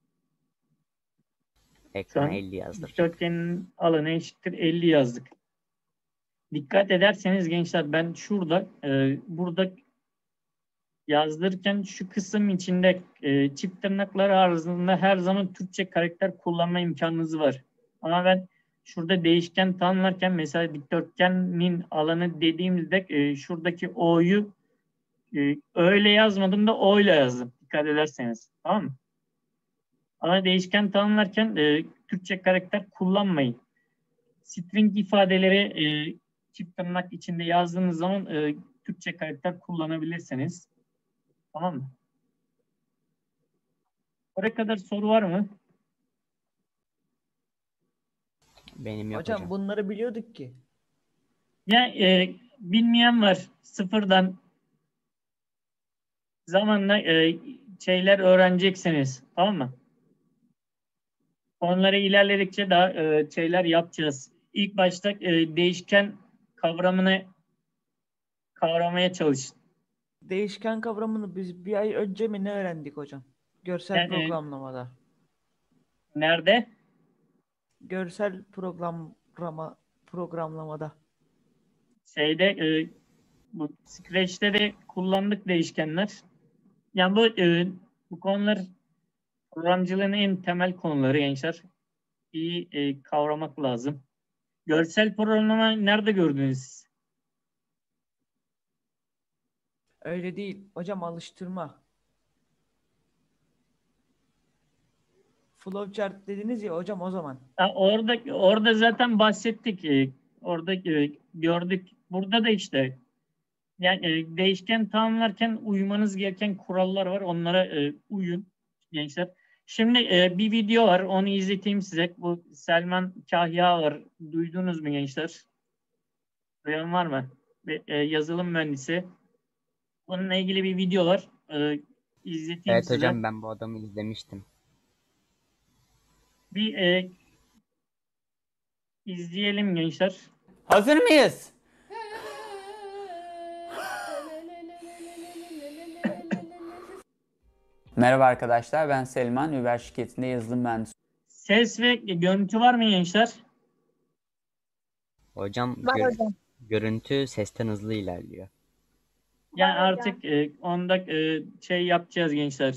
Şu Ekrana an 50 yazdıracak. dikdörtgenin alanı eşittir 50 yazdık. Dikkat ederseniz gençler ben şurada burada yazdırırken şu kısım içinde çift tırnaklar arasında her zaman Türkçe karakter kullanma imkanınız var. Ama ben şurada değişken tanımlarken mesela dikdörtgenin alanı dediğimizde şuradaki o'yu öyle yazmadım da o ile yazdım. Dikkat ederseniz. Tamam mı? Ama değişken tanımlarken Türkçe karakter kullanmayın. String ifadeleri çift tırnak içinde yazdığınız zaman Türkçe karakter kullanabilirsiniz. Tamam mı? Oraya kadar soru var mı? Benim yok Hocam hocam. bunları biliyorduk ki. Ya bilmeyen var. Sıfırdan zamanla şeyler öğreneceksiniz. Tamam mı? Onları ilerledikçe daha şeyler yapacağız. İlk başta değişken kavramını kavramaya çalışın. Değişken kavramını biz bir ay önce mi ne öğrendik hocam? Görsel Yani, programlamada. nerede? Görsel programlamada. Şeyde bu Scratch'te de kullandık değişkenler. Yani bu konular programcılığın en temel konuları gençler. İyi kavramak lazım. Görsel programlama nerede gördünüz siz? Öyle değil. Hocam alıştırma. Flowchart dediniz ya hocam o zaman. Ha, orada zaten bahsettik. Orada gördük. Burada da işte yani değişken tanımlarken uymanız gereken kurallar var. Onlara uyun gençler. Şimdi bir video var. Onu izleteyim size. Bu Selman Kahya var. Duydunuz mu gençler? Duyan var mı? Yazılım mühendisi. Bununla ilgili bir video var. İzleteyim Evet size. hocam, ben bu adamı izlemiştim. Bir izleyelim gençler. Hazır mıyız? Merhaba arkadaşlar, ben Selman. Uber şirketinde yazılım mühendisi Ses ve görüntü var mı gençler? Hocam Var hocam. görüntü sesten hızlı ilerliyor. Yani Var hocam. artık onda şey yapacağız gençler.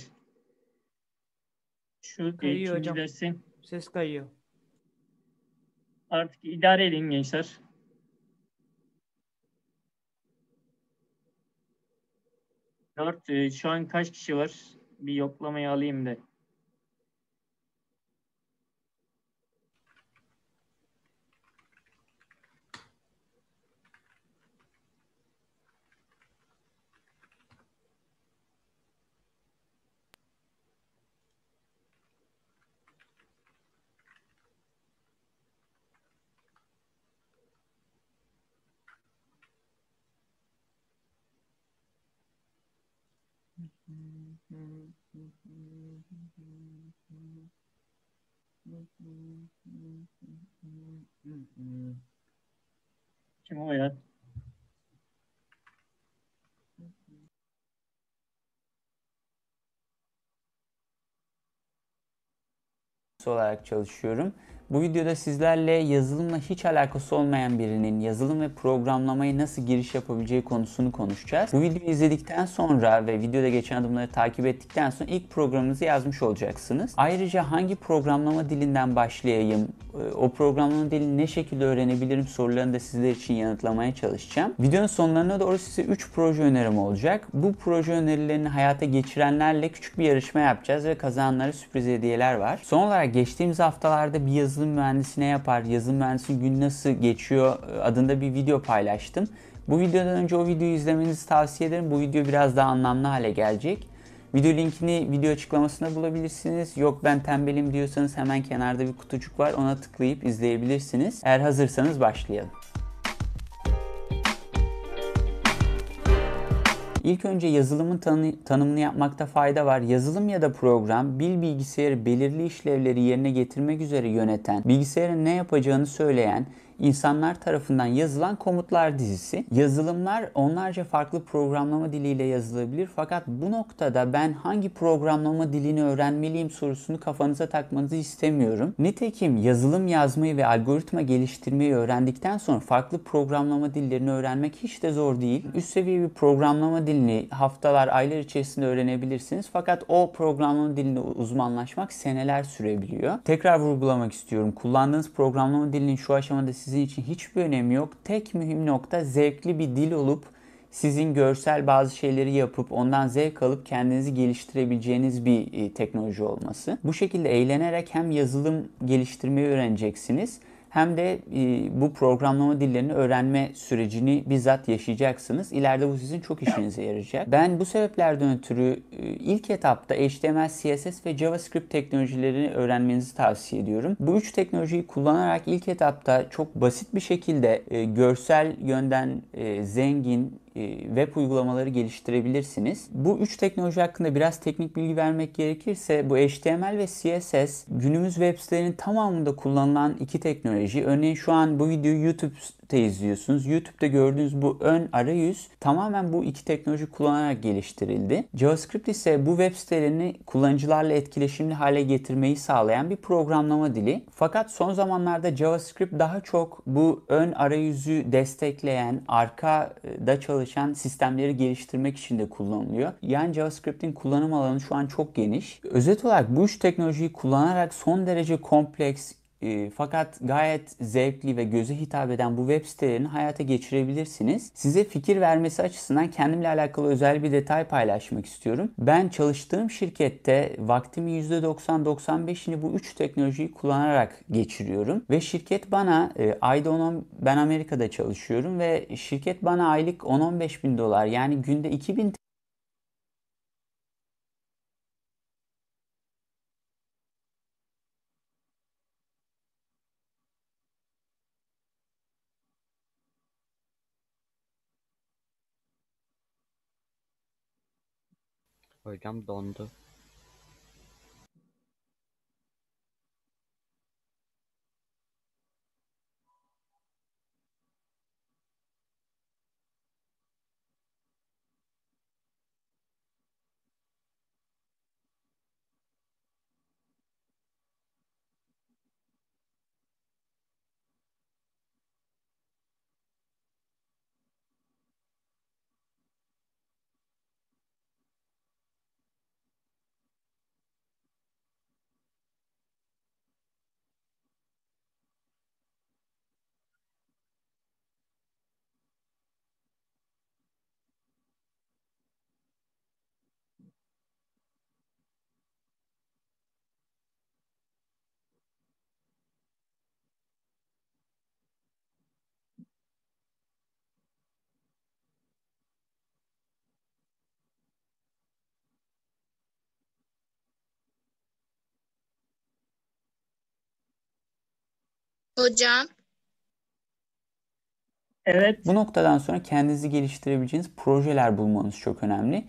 Şu Kayıyor ikinci hocam. dersin Ses kayıyor. artık idare edin gençler. Dört, şu an kaç kişi var? Bir yoklamayı alayım da. Kim o ya? olarak çalışıyorum. Bu videoda sizlerle yazılımla hiç alakası olmayan birinin yazılım ve programlamaya nasıl giriş yapabileceği konusunu konuşacağız. Bu videoyu izledikten sonra ve videoda geçen adımları takip ettikten sonra ilk programınızı yazmış olacaksınız. Ayrıca hangi programlama dilinden başlayayım, o programlama dilini ne şekilde öğrenebilirim sorularını da sizler için yanıtlamaya çalışacağım. Videonun sonlarına doğru size 3 proje önerim olacak. Bu proje önerilerini hayata geçirenlerle küçük bir yarışma yapacağız ve kazananlara sürpriz hediyeler var. Son olarak geçtiğimiz haftalarda bir yazılım mühendisi ne yapar, yazılım mühendisinin günü nasıl geçiyor adında bir video paylaştım. Bu videodan önce o videoyu izlemenizi tavsiye ederim. Bu video biraz daha anlamlı hale gelecek. Video linkini video açıklamasında bulabilirsiniz. Yok ben tembelim diyorsanız hemen kenarda bir kutucuk var. Ona tıklayıp izleyebilirsiniz. Eğer hazırsanız başlayalım. İlk önce yazılımın tanımını yapmakta fayda var. Yazılım ya da program, bilgisayarı belirli işlevleri yerine getirmek üzere yöneten, bilgisayarın ne yapacağını söyleyen, insanlar tarafından yazılan komutlar dizisi. Yazılımlar onlarca farklı programlama diliyle yazılabilir. Fakat bu noktada ben hangi programlama dilini öğrenmeliyim sorusunu kafanıza takmanızı istemiyorum. Nitekim yazılım yazmayı ve algoritma geliştirmeyi öğrendikten sonra farklı programlama dillerini öğrenmek hiç de zor değil. Üst seviye bir programlama dilini haftalar, aylar içerisinde öğrenebilirsiniz. Fakat o programlama dilinde uzmanlaşmak seneler sürebiliyor. Tekrar vurgulamak istiyorum. Kullandığınız programlama dilinin şu aşamada sizin için hiçbir önemi yok. Tek mühim nokta zevkli bir dil olup sizin görsel bazı şeyleri yapıp ondan zevk alıp kendinizi geliştirebileceğiniz bir teknoloji olması. Bu şekilde eğlenerek hem yazılım geliştirmeyi öğreneceksiniz hem de bu programlama dillerini öğrenme sürecini bizzat yaşayacaksınız. İleride bu sizin çok işinize yarayacak. Ben bu sebeplerden ötürü ilk etapta HTML, CSS ve JavaScript teknolojilerini öğrenmenizi tavsiye ediyorum. Bu üç teknolojiyi kullanarak ilk etapta çok basit bir şekilde görsel yönden zengin web uygulamaları geliştirebilirsiniz. Bu üç teknoloji hakkında biraz teknik bilgi vermek gerekirse bu HTML ve CSS günümüz web sitelerinin tamamında kullanılan iki teknoloji. Örneğin şu an bu videoyu YouTube'da izliyorsunuz. YouTube'da gördüğünüz bu ön arayüz tamamen bu iki teknoloji kullanarak geliştirildi. JavaScript ise bu web sitelerini kullanıcılarla etkileşimli hale getirmeyi sağlayan bir programlama dili. Fakat son zamanlarda JavaScript daha çok bu ön arayüzü destekleyen, arkada çalışan sistemleri geliştirmek için de kullanılıyor. Yani JavaScript'in kullanım alanı şu an çok geniş. Özet olarak bu üç teknolojiyi kullanarak son derece kompleks fakat gayet zevkli ve göze hitap eden bu web sitelerini hayata geçirebilirsiniz. Size fikir vermesi açısından kendimle alakalı özel bir detay paylaşmak istiyorum. Ben çalıştığım şirkette vaktimin %90-95'ini bu üç teknolojiyi kullanarak geçiriyorum. Ve şirket bana ben Amerika'da çalışıyorum ve şirket bana aylık 10-15 bin dolar yani günde 2000. Hocam dondu. Hocam, Evet. Bu noktadan sonra kendinizi geliştirebileceğiniz projeler bulmanız çok önemli.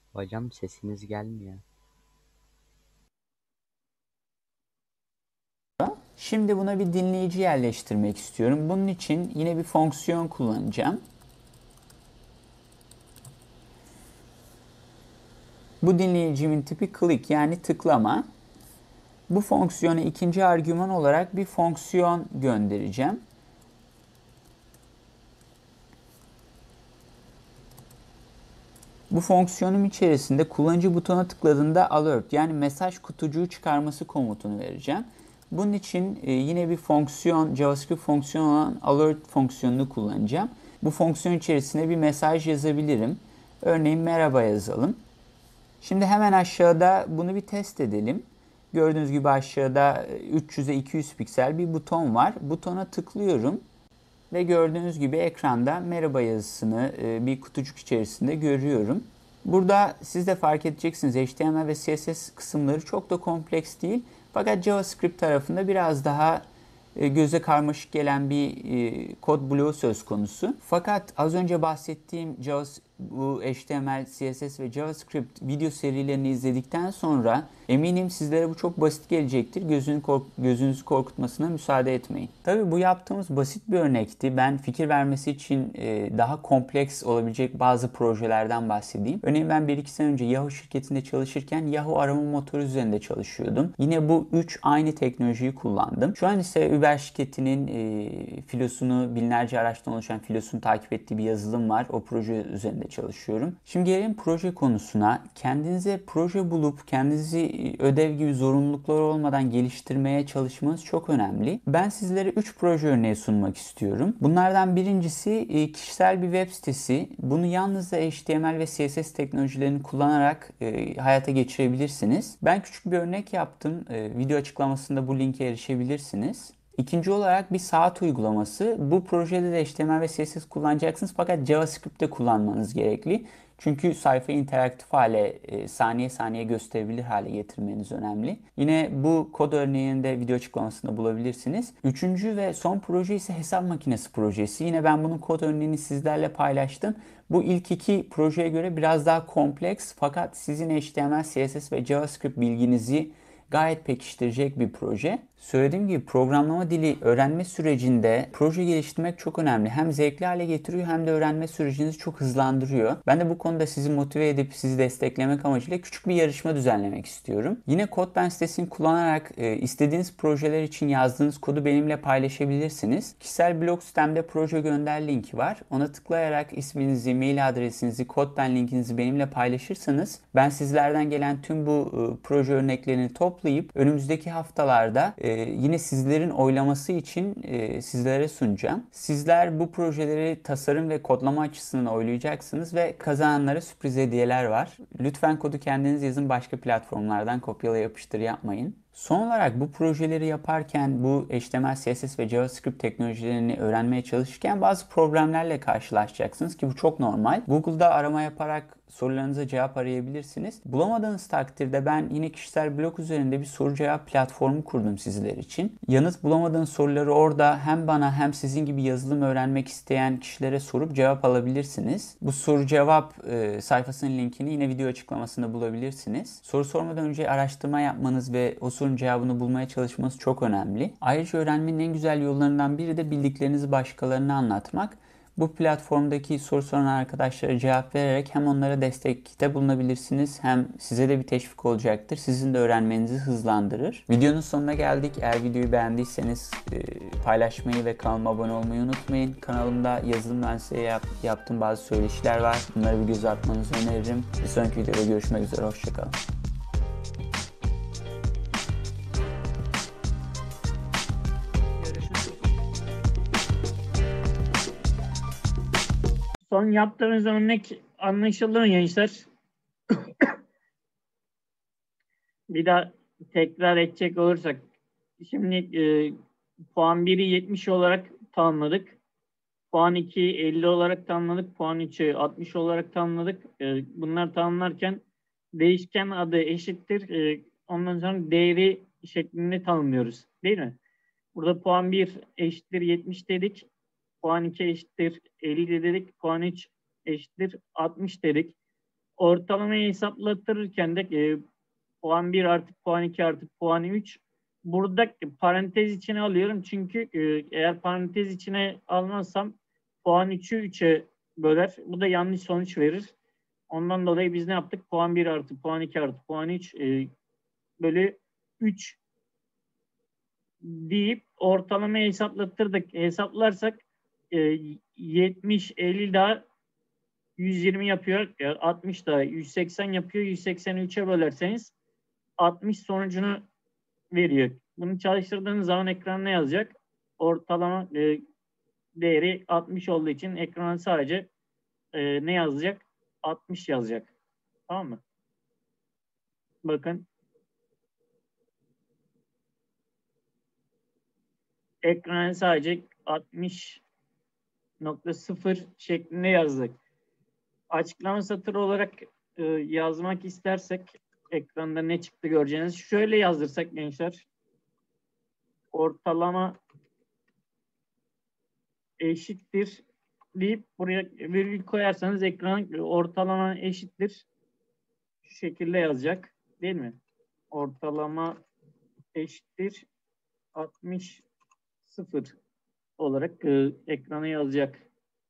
Hocam sesiniz gelmiyor. Şimdi buna bir dinleyici yerleştirmek istiyorum. Bunun için yine bir fonksiyon kullanacağım. Bu dinleyicimin tipi click yani tıklama. Bu fonksiyona ikinci argüman olarak bir fonksiyon göndereceğim. Bu fonksiyonum içerisinde kullanıcı butona tıkladığında alert yani mesaj kutucuğu çıkarması komutunu vereceğim. Bunun için yine bir fonksiyon, JavaScript fonksiyonu olan alert fonksiyonunu kullanacağım. Bu fonksiyon içerisinde bir mesaj yazabilirim. Örneğin merhaba yazalım. Şimdi hemen aşağıda bunu bir test edelim. Gördüğünüz gibi aşağıda 300'e 200 piksel bir buton var. Butona tıklıyorum ve gördüğünüz gibi ekranda merhaba yazısını bir kutucuk içerisinde görüyorum. Burada siz de fark edeceksiniz, HTML ve CSS kısımları çok da kompleks değil. Fakat JavaScript tarafında biraz daha göze karmaşık gelen bir kod bloğu söz konusu. Fakat az önce bahsettiğim bu HTML, CSS ve JavaScript video serilerini izledikten sonra eminim sizlere bu çok basit gelecektir. Gözünüzü korkutmasına müsaade etmeyin. Tabii bu yaptığımız basit bir örnekti. Ben fikir vermesi için daha kompleks olabilecek bazı projelerden bahsedeyim. Örneğin ben 1-2 sene önce Yahoo şirketinde çalışırken Yahoo arama motoru üzerinde çalışıyordum. Yine bu 3 aynı teknolojiyi kullandım. Şu an ise Uber şirketinin filosunu, binlerce araçtan oluşan filosunu takip ettiği bir yazılım var. O proje üzerinde çalışıyorum. Şimdi gelelim proje konusuna. Kendinize proje bulup kendinizi ödev gibi zorunlulukları olmadan geliştirmeye çalışmanız çok önemli. Ben sizlere 3 proje örneği sunmak istiyorum. Bunlardan birincisi kişisel bir web sitesi. Bunu yalnızca HTML ve CSS teknolojilerini kullanarak hayata geçirebilirsiniz. Ben küçük bir örnek yaptım. Video açıklamasında bu linke erişebilirsiniz. İkinci olarak bir saat uygulaması. Bu projede de HTML ve CSS kullanacaksınız fakat JavaScript de kullanmanız gerekli. Çünkü sayfayı interaktif hale, saniye saniye gösterebilir hale getirmeniz önemli. Yine bu kod örneğini de video açıklamasında bulabilirsiniz. Üçüncü ve son proje ise hesap makinesi projesi. Yine ben bunun kod örneğini sizlerle paylaştım. Bu ilk iki projeye göre biraz daha kompleks fakat sizin HTML, CSS ve JavaScript bilginizi gayet pekiştirecek bir proje. Söylediğim gibi programlama dili öğrenme sürecinde proje geliştirmek çok önemli. Hem zevkli hale getiriyor hem de öğrenme sürecinizi çok hızlandırıyor. Ben de bu konuda sizi motive edip sizi desteklemek amacıyla küçük bir yarışma düzenlemek istiyorum. Yine CodePen sitesini kullanarak istediğiniz projeler için yazdığınız kodu benimle paylaşabilirsiniz. Kişisel blog sitemde proje gönder linki var. Ona tıklayarak isminizi, mail adresinizi, CodePen linkinizi benimle paylaşırsanız ben sizlerden gelen tüm bu proje örneklerini toplayıp önümüzdeki haftalarda yine sizlerin oylaması için sizlere sunacağım. Sizler bu projeleri tasarım ve kodlama açısından oylayacaksınız ve kazananlara sürpriz hediyeler var. Lütfen kodu kendiniz yazın, başka platformlardan kopyala yapıştır yapmayın. Son olarak bu projeleri yaparken bu HTML, CSS ve JavaScript teknolojilerini öğrenmeye çalışırken bazı problemlerle karşılaşacaksınız ki bu çok normal. Google'da arama yaparak sorularınıza cevap arayabilirsiniz. Bulamadığınız takdirde ben yine kişisel blog üzerinde bir soru cevap platformu kurdum sizler için. Yanıt bulamadığınız soruları orada hem bana hem sizin gibi yazılım öğrenmek isteyen kişilere sorup cevap alabilirsiniz. Bu soru cevap sayfasının linkini yine video açıklamasında bulabilirsiniz. Soru sormadan önce araştırma yapmanız ve o sorunun cevabını bulmaya çalışmanız çok önemli. Ayrıca öğrenmenin en güzel yollarından biri de bildiklerinizi başkalarına anlatmak. Bu platformdaki soru soran arkadaşlara cevap vererek hem onlara destekte bulunabilirsiniz hem size de bir teşvik olacaktır. Sizin de öğrenmenizi hızlandırır. Videonun sonuna geldik. Eğer videoyu beğendiyseniz paylaşmayı ve kanalıma abone olmayı unutmayın. Kanalımda yazılım mühendisliği yaptığım bazı söyleşiler var. Bunlara bir göz atmanızı öneririm. Bir sonraki videoda görüşmek üzere. Hoşçakalın. Son yaptığımız örnek anlaşıldı mı gençler? Bir daha tekrar edecek olursak. Şimdi puan 1'i 70 olarak tanımladık. Puan 2'yi 50 olarak tanımladık. Puan 3'ü 60 olarak tanımladık. Bunlar tanımlarken değişken adı eşittir. Ondan sonra değeri şeklinde tanımlıyoruz. Değil mi? Burada puan 1 eşittir 70 dedik. Puan 2 eşittir 50 dedik. Puan 3 eşittir 60 dedik. Ortalamayı hesaplatırken de puan 1 artı puan 2 artı puan 3 burada parantez içine alıyorum. Çünkü eğer parantez içine almazsam puan 3'ü 3'e böler. Bu da yanlış sonuç verir. Ondan dolayı biz ne yaptık? Puan 1 artı puan 2 artı puan 3 bölü 3 deyip ortalamayı hesaplatırdık. Hesaplarsak 70, 50 daha 120 yapıyor. 60 daha 180 yapıyor. 180'i 3'e bölerseniz 60 sonucunu veriyor. Bunu çalıştırdığınız zaman ekranda ne yazacak? Ortalama değeri 60 olduğu için ekrana sadece ne yazacak? 60 yazacak. Tamam mı? Bakın. Ekrana sadece 60.0 şeklinde yazdık. Açıklama satırı olarak yazmak istersek ekranda ne çıktı göreceğiniz. Şöyle yazdırsak gençler. Ortalama eşittir deyip buraya virgül koyarsanız ekran ortalama eşittir şu şekilde yazacak. Değil mi? Ortalama eşittir 60 0 olarak ekrana yazacak.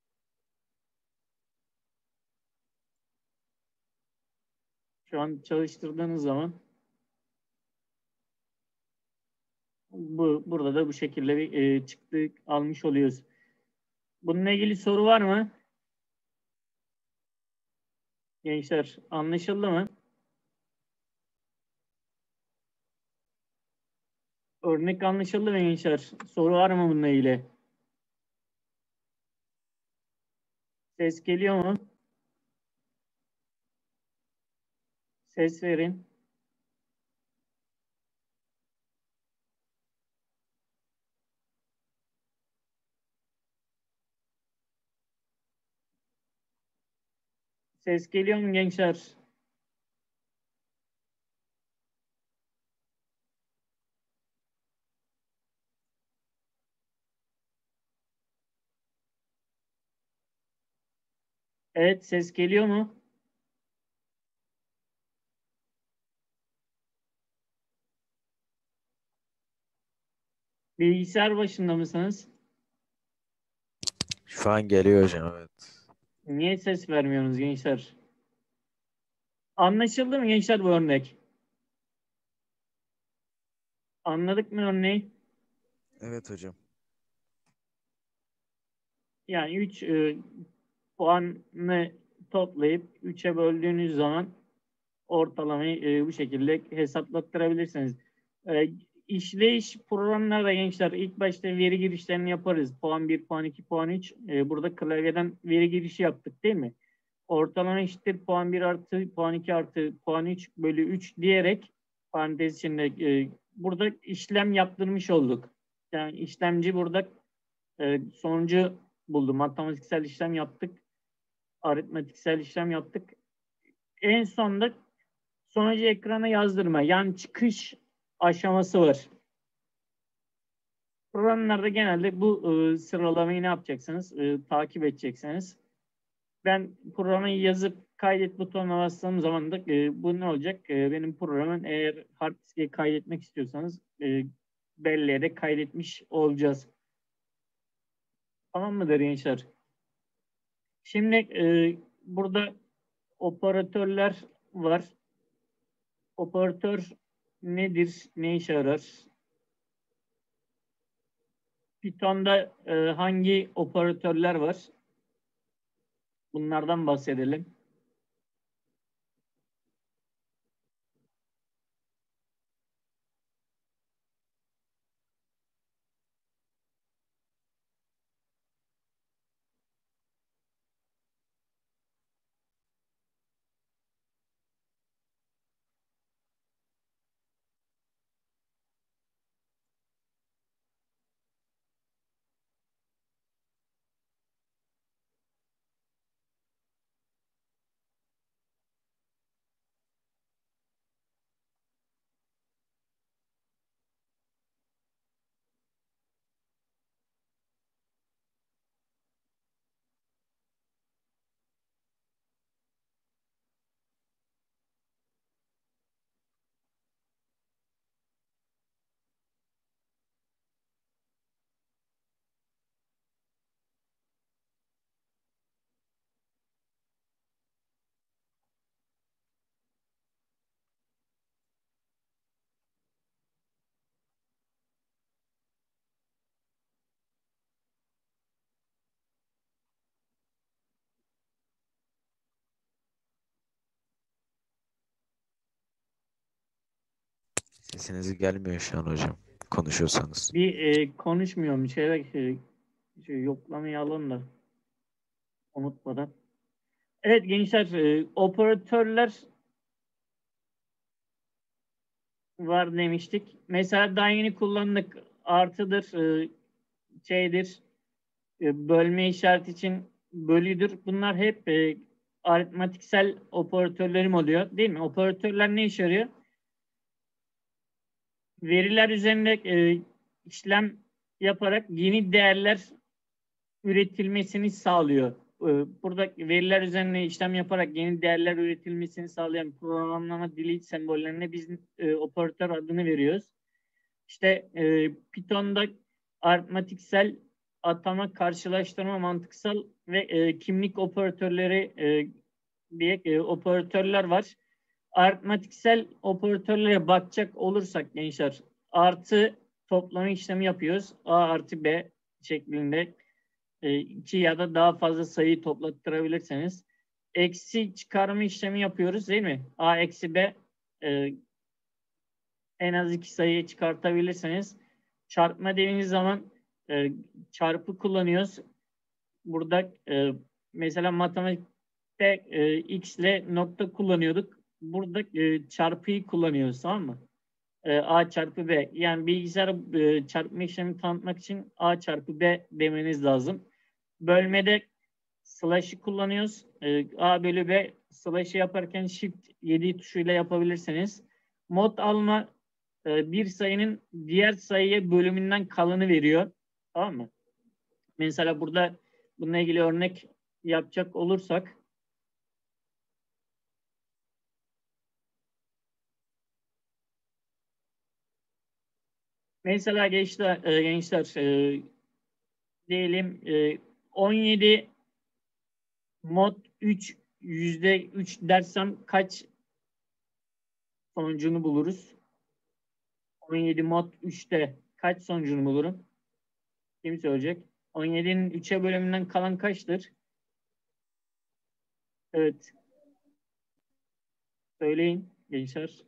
Şu an çalıştırdığınız zaman burada da bu şekilde bir çıktı almış oluyoruz. Bununla ilgili soru var mı? Gençler anlaşıldı mı? Örnek anlaşıldı mı gençler? Soru var mı bununla ilgili? Ses geliyor mu? Ses verin. Ses geliyor mu gençler? Evet, ses geliyor mu? Bilgisayar başında mısınız? Şu an geliyor hocam, evet. Niye ses vermiyorsunuz gençler? Anlaşıldı mı gençler bu örnek? Anladık mı örneği? Evet hocam. Yani 3 puanı toplayıp 3'e böldüğünüz zaman ortalamayı bu şekilde hesaplattırabilirsiniz. İşleyiş programlarda gençler ilk başta veri girişlerini yaparız. Puan 1, puan 2, puan 3. Burada klavyeden veri girişi yaptık değil mi? Ortalama eşittir puan 1 artı puan 2 artı puan 3 bölü 3 diyerek parantez içinde burada işlem yaptırmış olduk. Yani işlemci burada sonucu buldu. Matematiksel işlem yaptık. Aritmetiksel işlem yaptık. En sonunda sonucu ekrana yazdırma. Yani çıkış aşaması var. Programlarda genelde bu sıralamayı ne yapacaksınız? Takip edeceksiniz. Ben programı yazıp kaydet butonuna bastığım zaman da bu ne olacak? Benim programın eğer hard diske kaydetmek istiyorsanız belleğe kaydetmiş olacağız. Tamam mıdır gençler? Şimdi burada operatörler var. Operatör nedir? Ne işe yarar? Python'da hangi operatörler var? Bunlardan bahsedelim. Sesiniz gelmiyor şu an hocam. Konuşuyorsanız. Bir konuşmuyorum. Şey yoklamayı alın da unutmadan. Evet gençler, operatörler var demiştik. Mesela daha yeni kullandık. Artıdır, şeydir, bölme işareti için bölüdür. Bunlar hep aritmatiksel operatörlerim oluyor. Değil mi? Operatörler ne işe yarıyor? Veriler üzerinde işlem yaparak yeni değerler üretilmesini sağlıyor. Burada veriler üzerine işlem yaparak yeni değerler üretilmesini sağlayan programlama dili sembollerine biz operatör adını veriyoruz. İşte Python'da aritmatiksel, atama, karşılaştırma, mantıksal ve kimlik operatörleri diye operatörler var. Aritmatiksel operatörlere bakacak olursak gençler, artı toplama işlemi yapıyoruz. A artı B şeklinde iki ya da daha fazla sayıyı toplattırabilirseniz. Eksi çıkarma işlemi yapıyoruz değil mi? A eksi B en az iki sayıyı çıkartabilirseniz. Çarpma dediğiniz zaman çarpı kullanıyoruz. Burada mesela matematikte x ile nokta kullanıyorduk. Burada çarpıyı kullanıyoruz, tamam mı? A çarpı B. Yani bilgisayar çarpma işlemi tanıtmak için A çarpı B demeniz lazım. Bölmede slash'ı kullanıyoruz. A bölü B slash'ı yaparken shift 7 tuşuyla yapabilirsiniz. Mod alma bir sayının diğer sayıya bölümünden kalanı veriyor. Tamam mı? Mesela burada bununla ilgili örnek yapacak olursak mesela gençler diyelim 17 mod 3 %3 dersem kaç sonucunu buluruz? 17 mod 3'te kaç sonucunu bulurum? Kim söyleyecek? 17'nin 3'e bölümünden kalan kaçtır? Evet. Söyleyin gençler.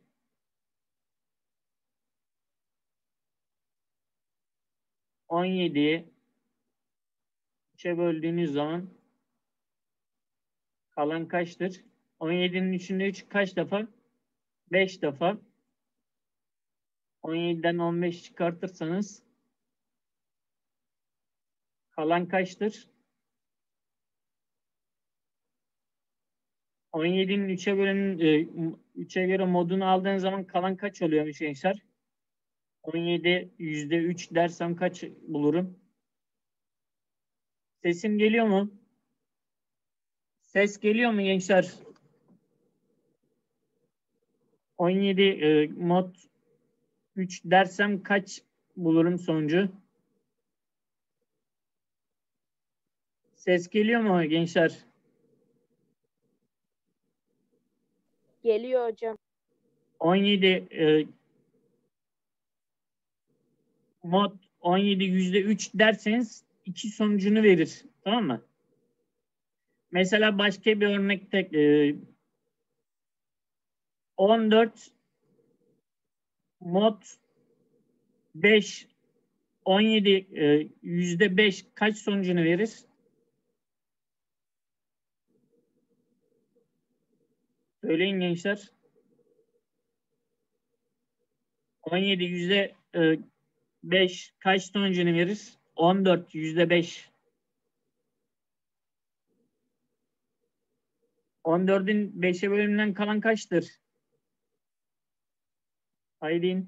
17'yi 3'e böldüğünüz zaman kalan kaçtır? 17'nin 3'ünde 3 kaç defa? 5 defa. 17'den 15 çıkartırsanız kalan kaçtır? 17'nin 3'e bölün 3'e göre modunu aldığın zaman kalan kaç oluyormuş gençler? 17 %3 dersem kaç bulurum? Sesim geliyor mu? Ses geliyor mu gençler? 17 mod 3 dersem kaç bulurum sonucu? Ses geliyor mu gençler? Geliyor hocam. 17 mod 17 %3 derseniz iki sonucunu verir. Tamam mı? Mesela başka bir örnekte 14 mod 5 17 %5 kaç sonucunu verir? Söyleyin gençler. 17 %5 kaç sonucunu verir? 14 %5. 14'ün 5'e bölümünden kalan kaçtır? Haydi.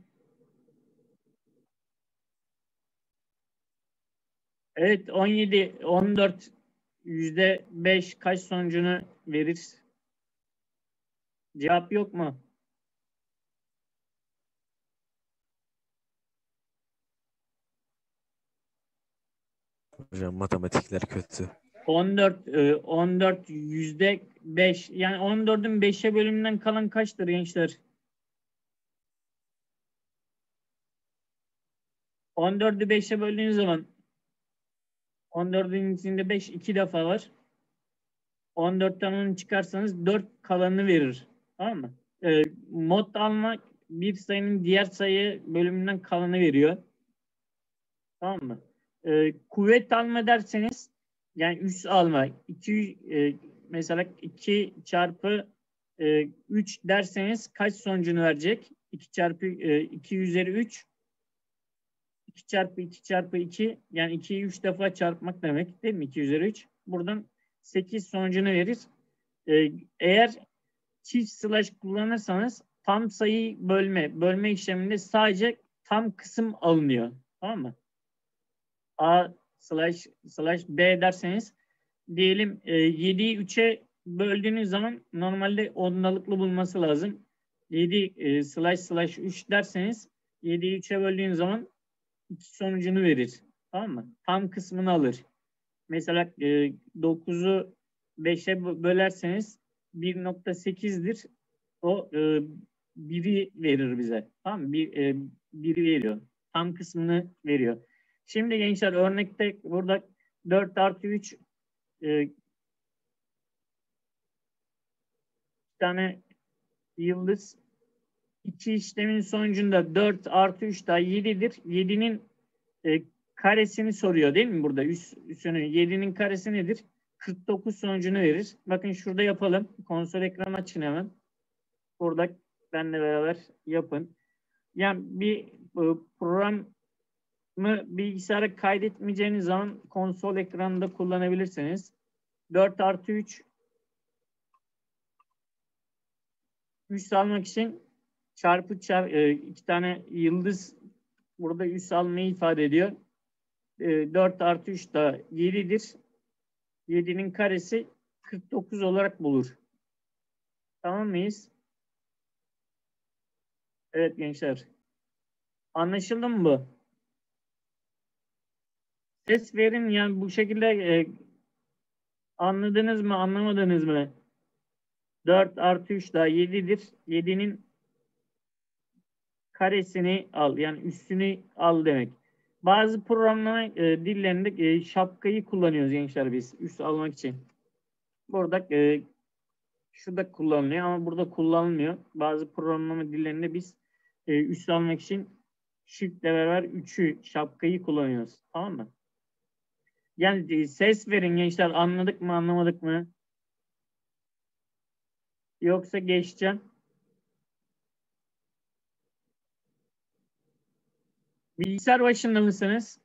Evet 14 %5 kaç sonucunu verir? Cevap yok mu? Hocam matematikler kötü. 14 %5 yani 14'ün 5'e bölümünden kalan kaçtır gençler? 14'ü 5'e böldüğünüz zaman 14'ün içinde 5 2 defa var. 14'ten 10 çıkarsanız 4 kalanını verir. Tamam mı? Mod alma bir sayının diğer sayı bölümünden kalanı veriyor. Tamam mı? Kuvvet alma derseniz yani üs alma. Mesela 2 çarpı 3 derseniz kaç sonucunu verecek? 2 çarpı 2 üzeri 3 2 çarpı 2 çarpı 2 yani 2'yi 3 defa çarpmak demek değil mi? 2 üzeri 3. Buradan 8 sonucunu verir. Eğer çift slash kullanırsanız tam sayı bölme işleminde sadece tam kısım alınıyor. Tamam mı? A slash B derseniz diyelim 7'yi 3'e böldüğünüz zaman normalde ondalıklı bulması lazım. 7 slash 3 derseniz 7'yi 3'e böldüğünüz zaman 2 sonucunu verir. Tamam mı? Tam kısmını alır. Mesela 9'u 5'e bölerseniz 1.8'dir. O 1'i verir bize. Tamam mı? 1'i veriyor. Tam kısmını veriyor. Şimdi gençler örnekte burada 4 artı 3 bir tane yıldız 2 işlemin sonucunda 4 artı 3 daha 7'dir. 7'nin karesini soruyor değil mi burada? Üstünü 7'nin karesi nedir? 49 sonucunu verir. Bakın şurada yapalım. Konsol ekranı açın hemen. Burada benimle beraber yapın. Yani bir programı bilgisayara kaydetmeyeceğiniz zaman konsol ekranında kullanabilirsiniz. 4 artı 3 üs almak için çarpı iki tane yıldız burada üs almayı ifade ediyor. 4 artı 3 da 7'dir. 7'nin karesi 49 olarak bulur. Tamam mıyız? Evet gençler. Anlaşıldı mı bu? Ses verin yani bu şekilde anladınız mı anlamadınız mı? 4 artı 3 daha 7'dir. 7'nin karesini al yani üstünü al demek. Bazı programlama dillerinde şapkayı kullanıyoruz gençler biz üst almak için. Burada şurada kullanılıyor ama burada kullanılmıyor. Bazı programlama dillerinde biz üst almak için shift ile beraber 3'ü şapkayı kullanıyoruz. Tamam mı? Yani ses verin gençler anladık mı anlamadık mı? Yoksa geçeceğim. Bilgisayar başında mısınız?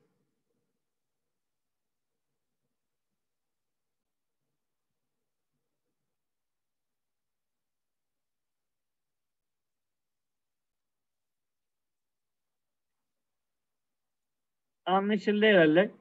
Anlaşıldı herhalde.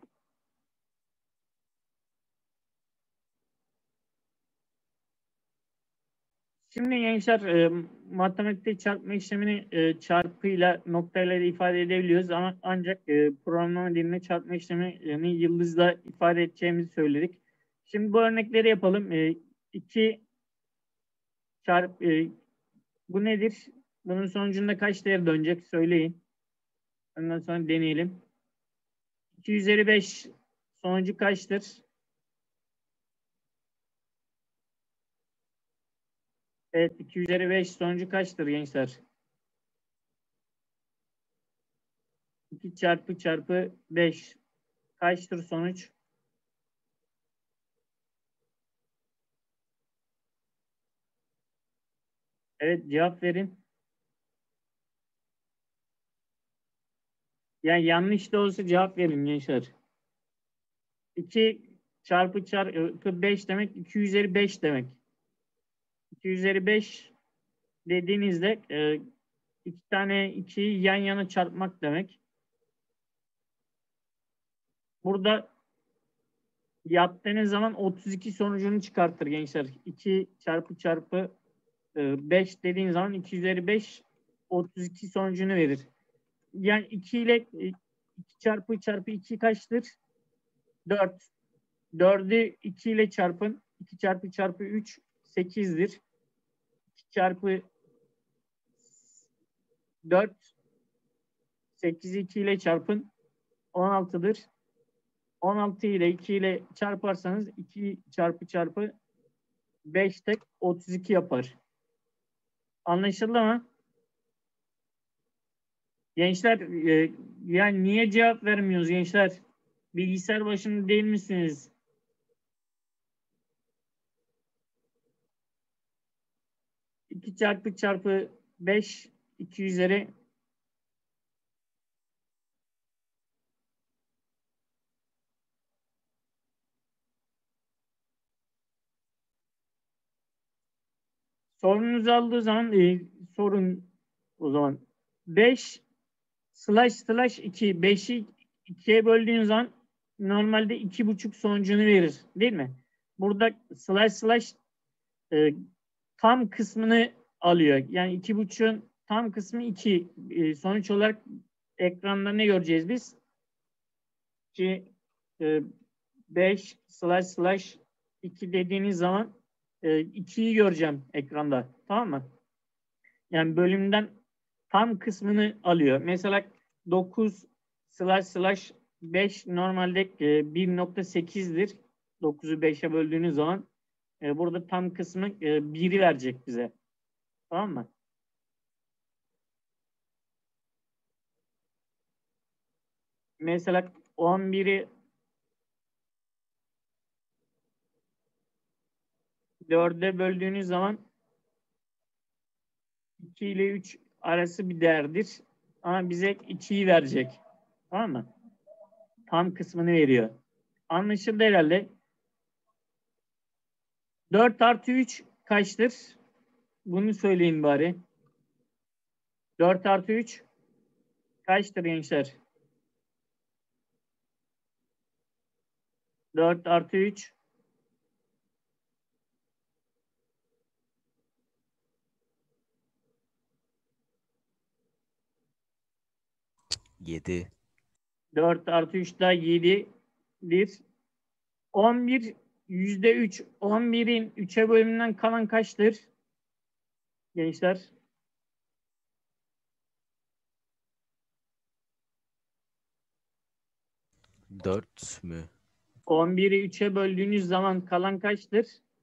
Şimdi gençler matematikte çarpma işlemini çarpıyla noktayla da ifade edebiliyoruz ama ancak programlama dilinde çarpma işlemini yıldızla ifade edeceğimizi söyledik. Şimdi bu örnekleri yapalım. 2 çarp bu nedir? Bunun sonucunda kaç değer dönecek söyleyin. Ondan sonra deneyelim. 2 üzeri 5 sonucu kaçtır? Evet 2 üzeri 5 sonucu kaçtır gençler? 2 çarpı 5 kaçtır sonuç? Evet cevap verin. Yani yanlış da olsa cevap verin gençler. 2 çarpı 5 demek 2 üzeri 5 demek. 2 üzeri 5 dediğinizde iki tane 2'yi yan yana çarpmak demek. Burada yaptığınız zaman 32 sonucunu çıkartır gençler. 2 çarpı 5 dediğiniz zaman 2 üzeri 5 32 sonucunu verir. Yani 2 ile 2 çarpı 2 kaçtır? 4. 4'ü 2 ile çarpın. 2 çarpı 3 8'dir. 2 çarpı 4 8'i 2 ile çarpın. 16'dır. 16 ile 2 ile çarparsanız 2 çarpı 5 tek 32 yapar. Anlaşıldı mı? Gençler yani niye cevap vermiyoruz gençler? Bilgisayar başında değil misiniz? İki çarpı 5 2 üzeri sorunuzu aldığı zaman sorun o zaman 5 slash 2 5'i 2'ye böldüğün zaman normalde 2,5 sonucunu verir değil mi? Burada slash tam kısmını alıyor. Yani 2,5'un tam kısmı 2. Sonuç olarak ekranda ne göreceğiz biz? Ki 5 slash 2 dediğiniz zaman 2'yi göreceğim ekranda. Tamam mı? Yani bölümden tam kısmını alıyor. Mesela 9 slash 5 normalde 1,8'dir. 9'u 5'e böldüğünüz zaman burada tam kısmı 1'i verecek bize. Tamam mı? Mesela 11'i 4'e böldüğünüz zaman 2 ile 3 arası bir değerdir. Ama bize 2'yi verecek. Tamam mı? Tam kısmını veriyor. Anlaşıldı herhalde. 4 artı 3 kaçtır? Bunu söyleyin bari. 4 artı 3 kaçtır gençler? 4 artı 3 7. 4 artı 3 daha 7'dir. 11 %3. 11'in 3'e bölümünden kalan kaçtır? Gençler. 4 mü? 11'i 3'e böldüğünüz zaman kalan kaçtır?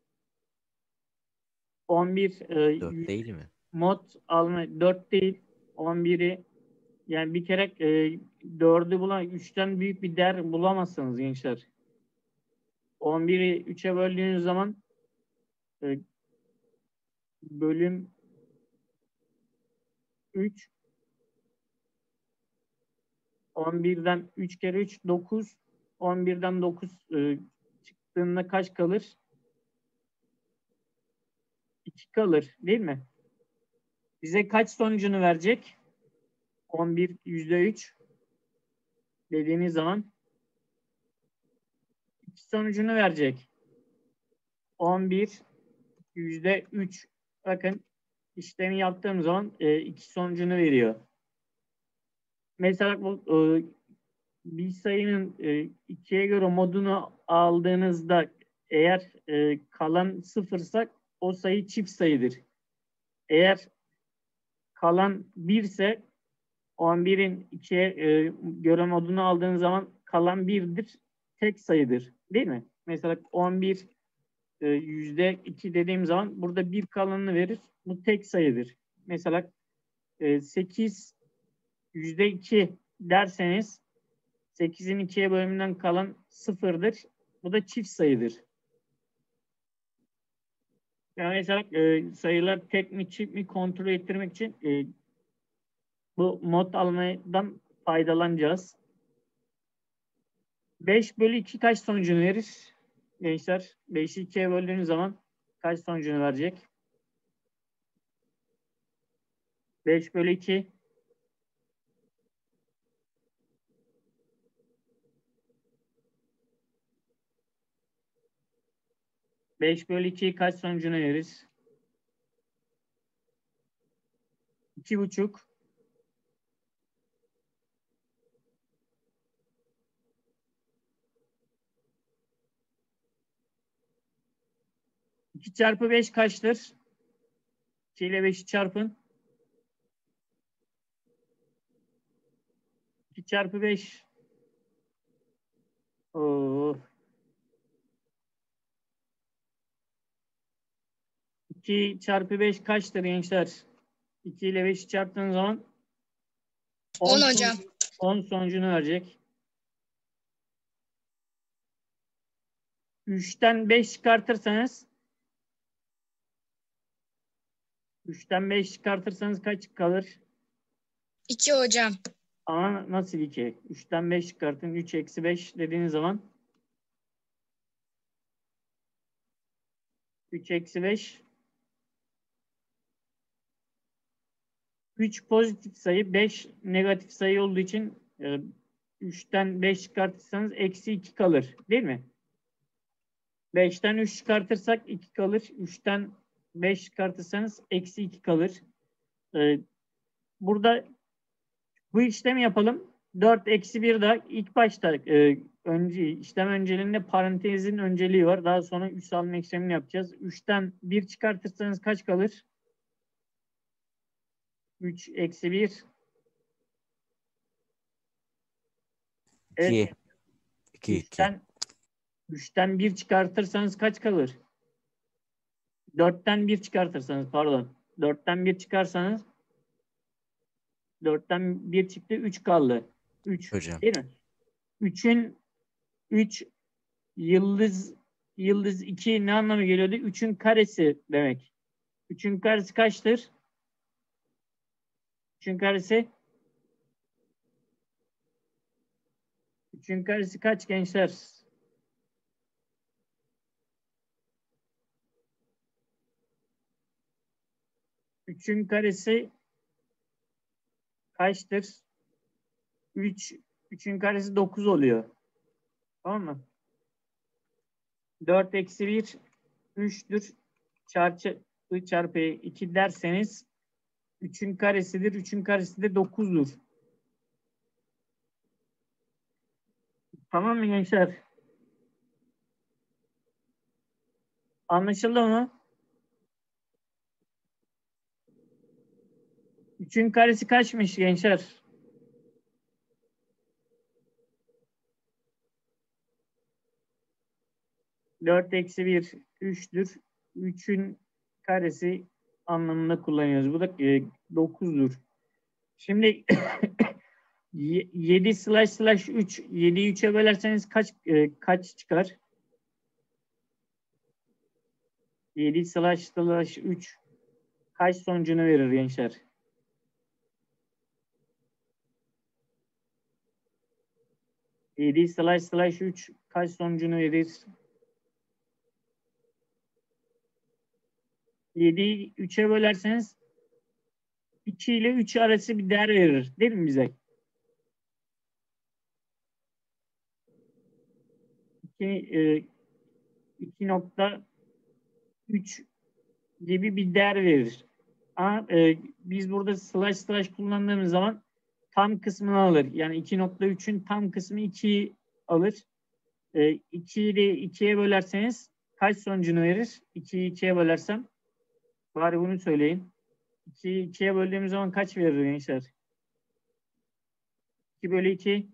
11 4 değil mi? mod alma 4 değil. 11'i yani bir kere 4'ü bulan 3'ten büyük bir değer bulamazsınız gençler. 11'i 3'e böldüğünüz zaman e, bölüm 3 11'den 3 kere 3 9 11'den 9 çıktığında kaç kalır? 2 kalır değil mi? Bize kaç sonucunu verecek? 11 %3 dediğiniz zaman 2 sonucunu verecek. 11 %3 bakın işlemi yaptığım zaman 2 sonucunu veriyor. Mesela bu bir sayının 2'ye göre modunu aldığınızda eğer kalan sıfırsa o sayı çift sayıdır. Eğer kalan 1 ise 11'in 2'ye göre modunu aldığınız zaman kalan 1'dir. Tek sayıdır. Değil mi? Mesela 11 %2 dediğim zaman burada 1 kalanını verir. Bu tek sayıdır. Mesela 8 %2 derseniz 8'in 2'ye bölümünden kalan sıfırdır. Bu da çift sayıdır. Yani mesela sayılar tek mi çift mi kontrol ettirmek için bu mod almadan faydalanacağız. 5 bölü 2 kaç sonucunu verir? Gençler 5'i 2'ye böldüğünüz zaman kaç sonucunu verecek? 5 bölü 2 5 bölü 2 kaç sonucunu verir? 2,5 2 çarpı 5 kaçtır? 2 ile 5'i çarpın. 2 çarpı 5 Oo. 2 çarpı 5 kaçtır gençler? 2 ile 5'i çarptığınız zaman 10 hocam. 10 sonucunu verecek. 3'ten 5 çıkartırsanız 3'ten 5 çıkartırsanız kaç kalır? 2 hocam. Ama nasıl 2? 3'ten 5 çıkartın. 3 eksi 5 dediğiniz zaman 3 eksi 5 3 pozitif sayı, 5 negatif sayı olduğu için 3'ten 5 çıkartırsanız eksi 2 kalır. Değil mi? 5'ten 3 çıkartırsak 2 kalır. 3'ten 5 çıkartırsanız eksi 2 kalır. Burada bu işlemi yapalım. 4 eksi 1 de ilk başta işlem önceliğinde parantezin önceliği var. Daha sonra üs alma işlemini yapacağız. 3'ten 1 çıkartırsanız kaç kalır? 3 eksi 1. Evet. 2. 2. 3'ten 1 çıkartırsanız kaç kalır? 4'ten 1 çıkartırsanız pardon. 4'ten 1 çıkarsanız 4'ten 1 çıktı 3 kaldı. 3 Hocam. değil mi? 3 yıldız 2 ne anlamı geliyordu? 3'ün karesi demek. 3'ün karesi kaçtır? 3'ün karesi 3'ün karesi kaç gençler? Üçün karesi kaçtır? 3'ün karesi 9 oluyor. Tamam mı? 4 eksi 1 3'tür. Çarpı 2 derseniz 3'ün karesidir. 3'ün karesi de 9'dur. Tamam mı gençler? Anlaşıldı mı? 3'ün karesi kaçmış gençler? Dört eksi 1 3'tür. 3'ün karesi anlamında kullanıyoruz. Bu da 9'dur. Şimdi 7 slash 3. 7'yi 3'e bölerseniz kaç çıkar? 7 slash 3 kaç sonucunu verir gençler? 7 slash 3 kaç sonucunu verir? 7'yi 3'e bölerseniz 2 ile 3 arası bir değer verir. Değil mi bize? 2.3 gibi bir değer verir. Ama biz burada slash kullandığımız zaman tam kısmını alır. Yani 2.3'ün tam kısmı 2'yi alır. 2'yi de 2'ye bölerseniz kaç sonucunu verir? 2'yi 2'ye bölersem bari bunu söyleyin. 2'yi 2'ye böldüğümüz zaman kaç verir gençler? 2 bölü 2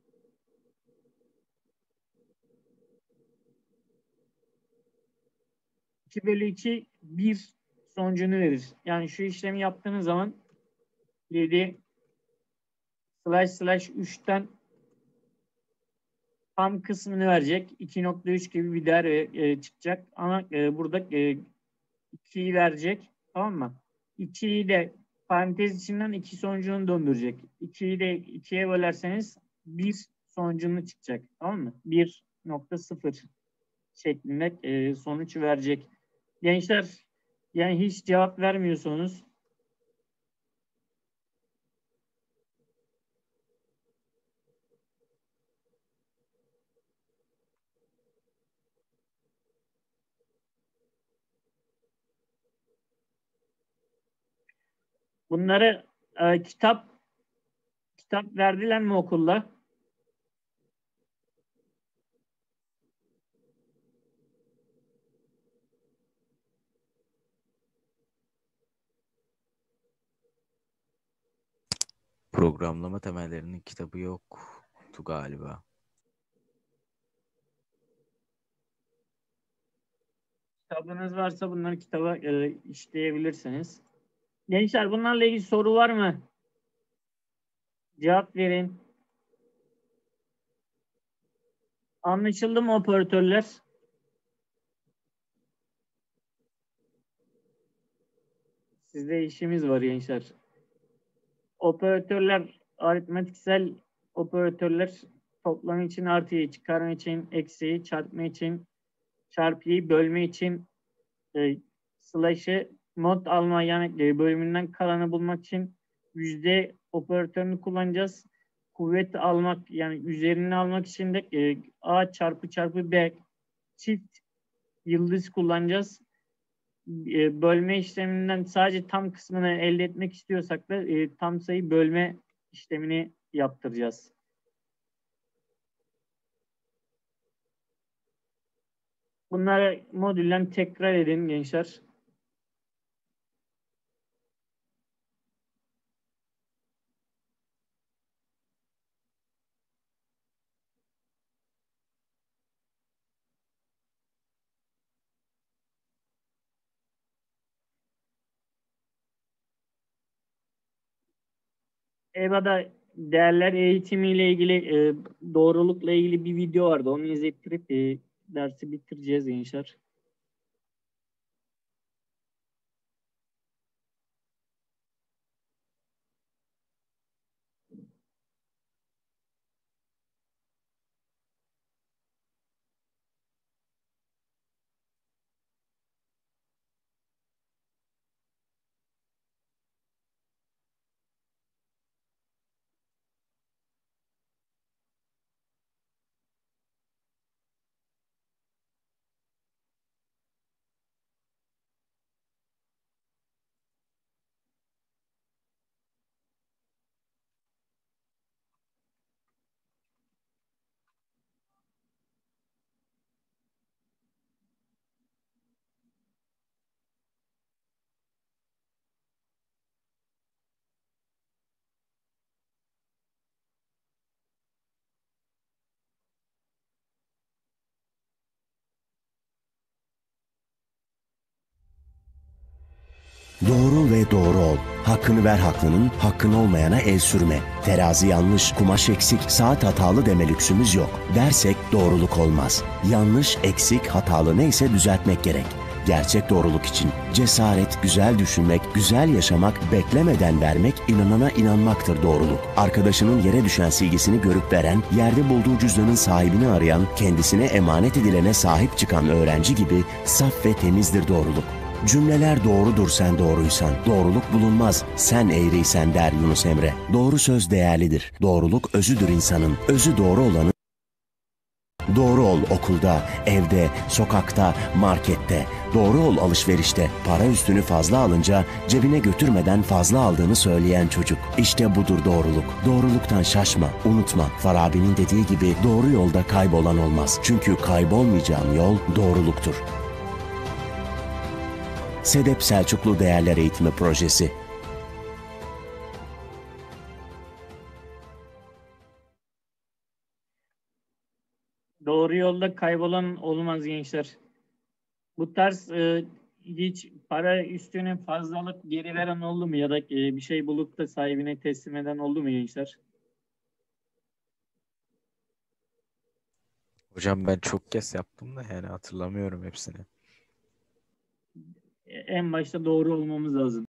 2 bölü 2 1 sonucunu verir. Yani şu işlemi yaptığınız zaman 7 slash 3'ten tam kısmını verecek. 2.3 gibi bir değer çıkacak. Ama burada 2'yi verecek. Tamam mı? 2'yi de parantez içinden 2 sonucunu döndürecek. 2'yi de 2'ye bölerseniz 1 sonucunu çıkacak. Tamam mı? 1.0 şeklinde sonuç verecek. Gençler yani hiç cevap vermiyorsunuz. Bunları kitap verdiler mi okulda? Programlama temellerinin kitabı yoktu galiba. Kitabınız varsa bunları kitaba işleyebilirsiniz. Gençler bunlarla ilgili soru var mı? Cevap verin. Anlaşıldı mı operatörler? Sizde işimiz var gençler. Operatörler, aritmetiksel operatörler toplam için artıyı, çıkarma için eksiği, çarpma için çarpıyı, bölme için slash'ı, not alma yani bölümünden kalanı bulmak için yüzde operatörünü kullanacağız. Kuvvet almak yani üzerini almak için de A çarpı B çift yıldız kullanacağız. Bölme işleminden sadece tam kısmını elde etmek istiyorsak da tam sayı bölme işlemini yaptıracağız. Bunları modülden tekrar edin gençler. EBA'da değerler eğitimiyle ilgili doğrulukla ilgili bir video vardı. Onu izlettirip dersi bitireceğiz gençler. Doğru ve doğru ol. Hakkını ver haklının, hakkın olmayana el sürme. Terazi yanlış, kumaş eksik, saat hatalı deme lüksümüz yok. Dersek doğruluk olmaz. Yanlış, eksik, hatalı neyse düzeltmek gerek. Gerçek doğruluk için cesaret, güzel düşünmek, güzel yaşamak, beklemeden vermek, inanana inanmaktır doğruluk. Arkadaşının yere düşen silgisini görüp veren, yerde bulduğu cüzdanın sahibini arayan, kendisine emanet edilene sahip çıkan öğrenci gibi saf ve temizdir doğruluk. Cümleler doğrudur sen doğruysan, doğruluk bulunmaz sen eğriysen der Yunus Emre. Doğru söz değerlidir, doğruluk özüdür insanın, özü doğru olanın. Doğru ol okulda, evde, sokakta, markette. Doğru ol alışverişte. Para üstünü fazla alınca cebine götürmeden fazla aldığını söyleyen çocuk. İşte budur doğruluk. Doğruluktan şaşma, unutma. Farabi'nin dediği gibi doğru yolda kaybolan olmaz. Çünkü kaybolmayacağın yol doğruluktur. SEDEP Selçuklu Değerler Eğitimi Projesi. Doğru yolda kaybolan olmaz gençler. Bu tarz hiç para üstüne fazla alıp geri veren oldu mu? Ya da bir şey bulup da sahibine teslim eden oldu mu gençler? Hocam ben çok kez yaptım da yani hatırlamıyorum hepsini. En başta doğru olmamız lazım.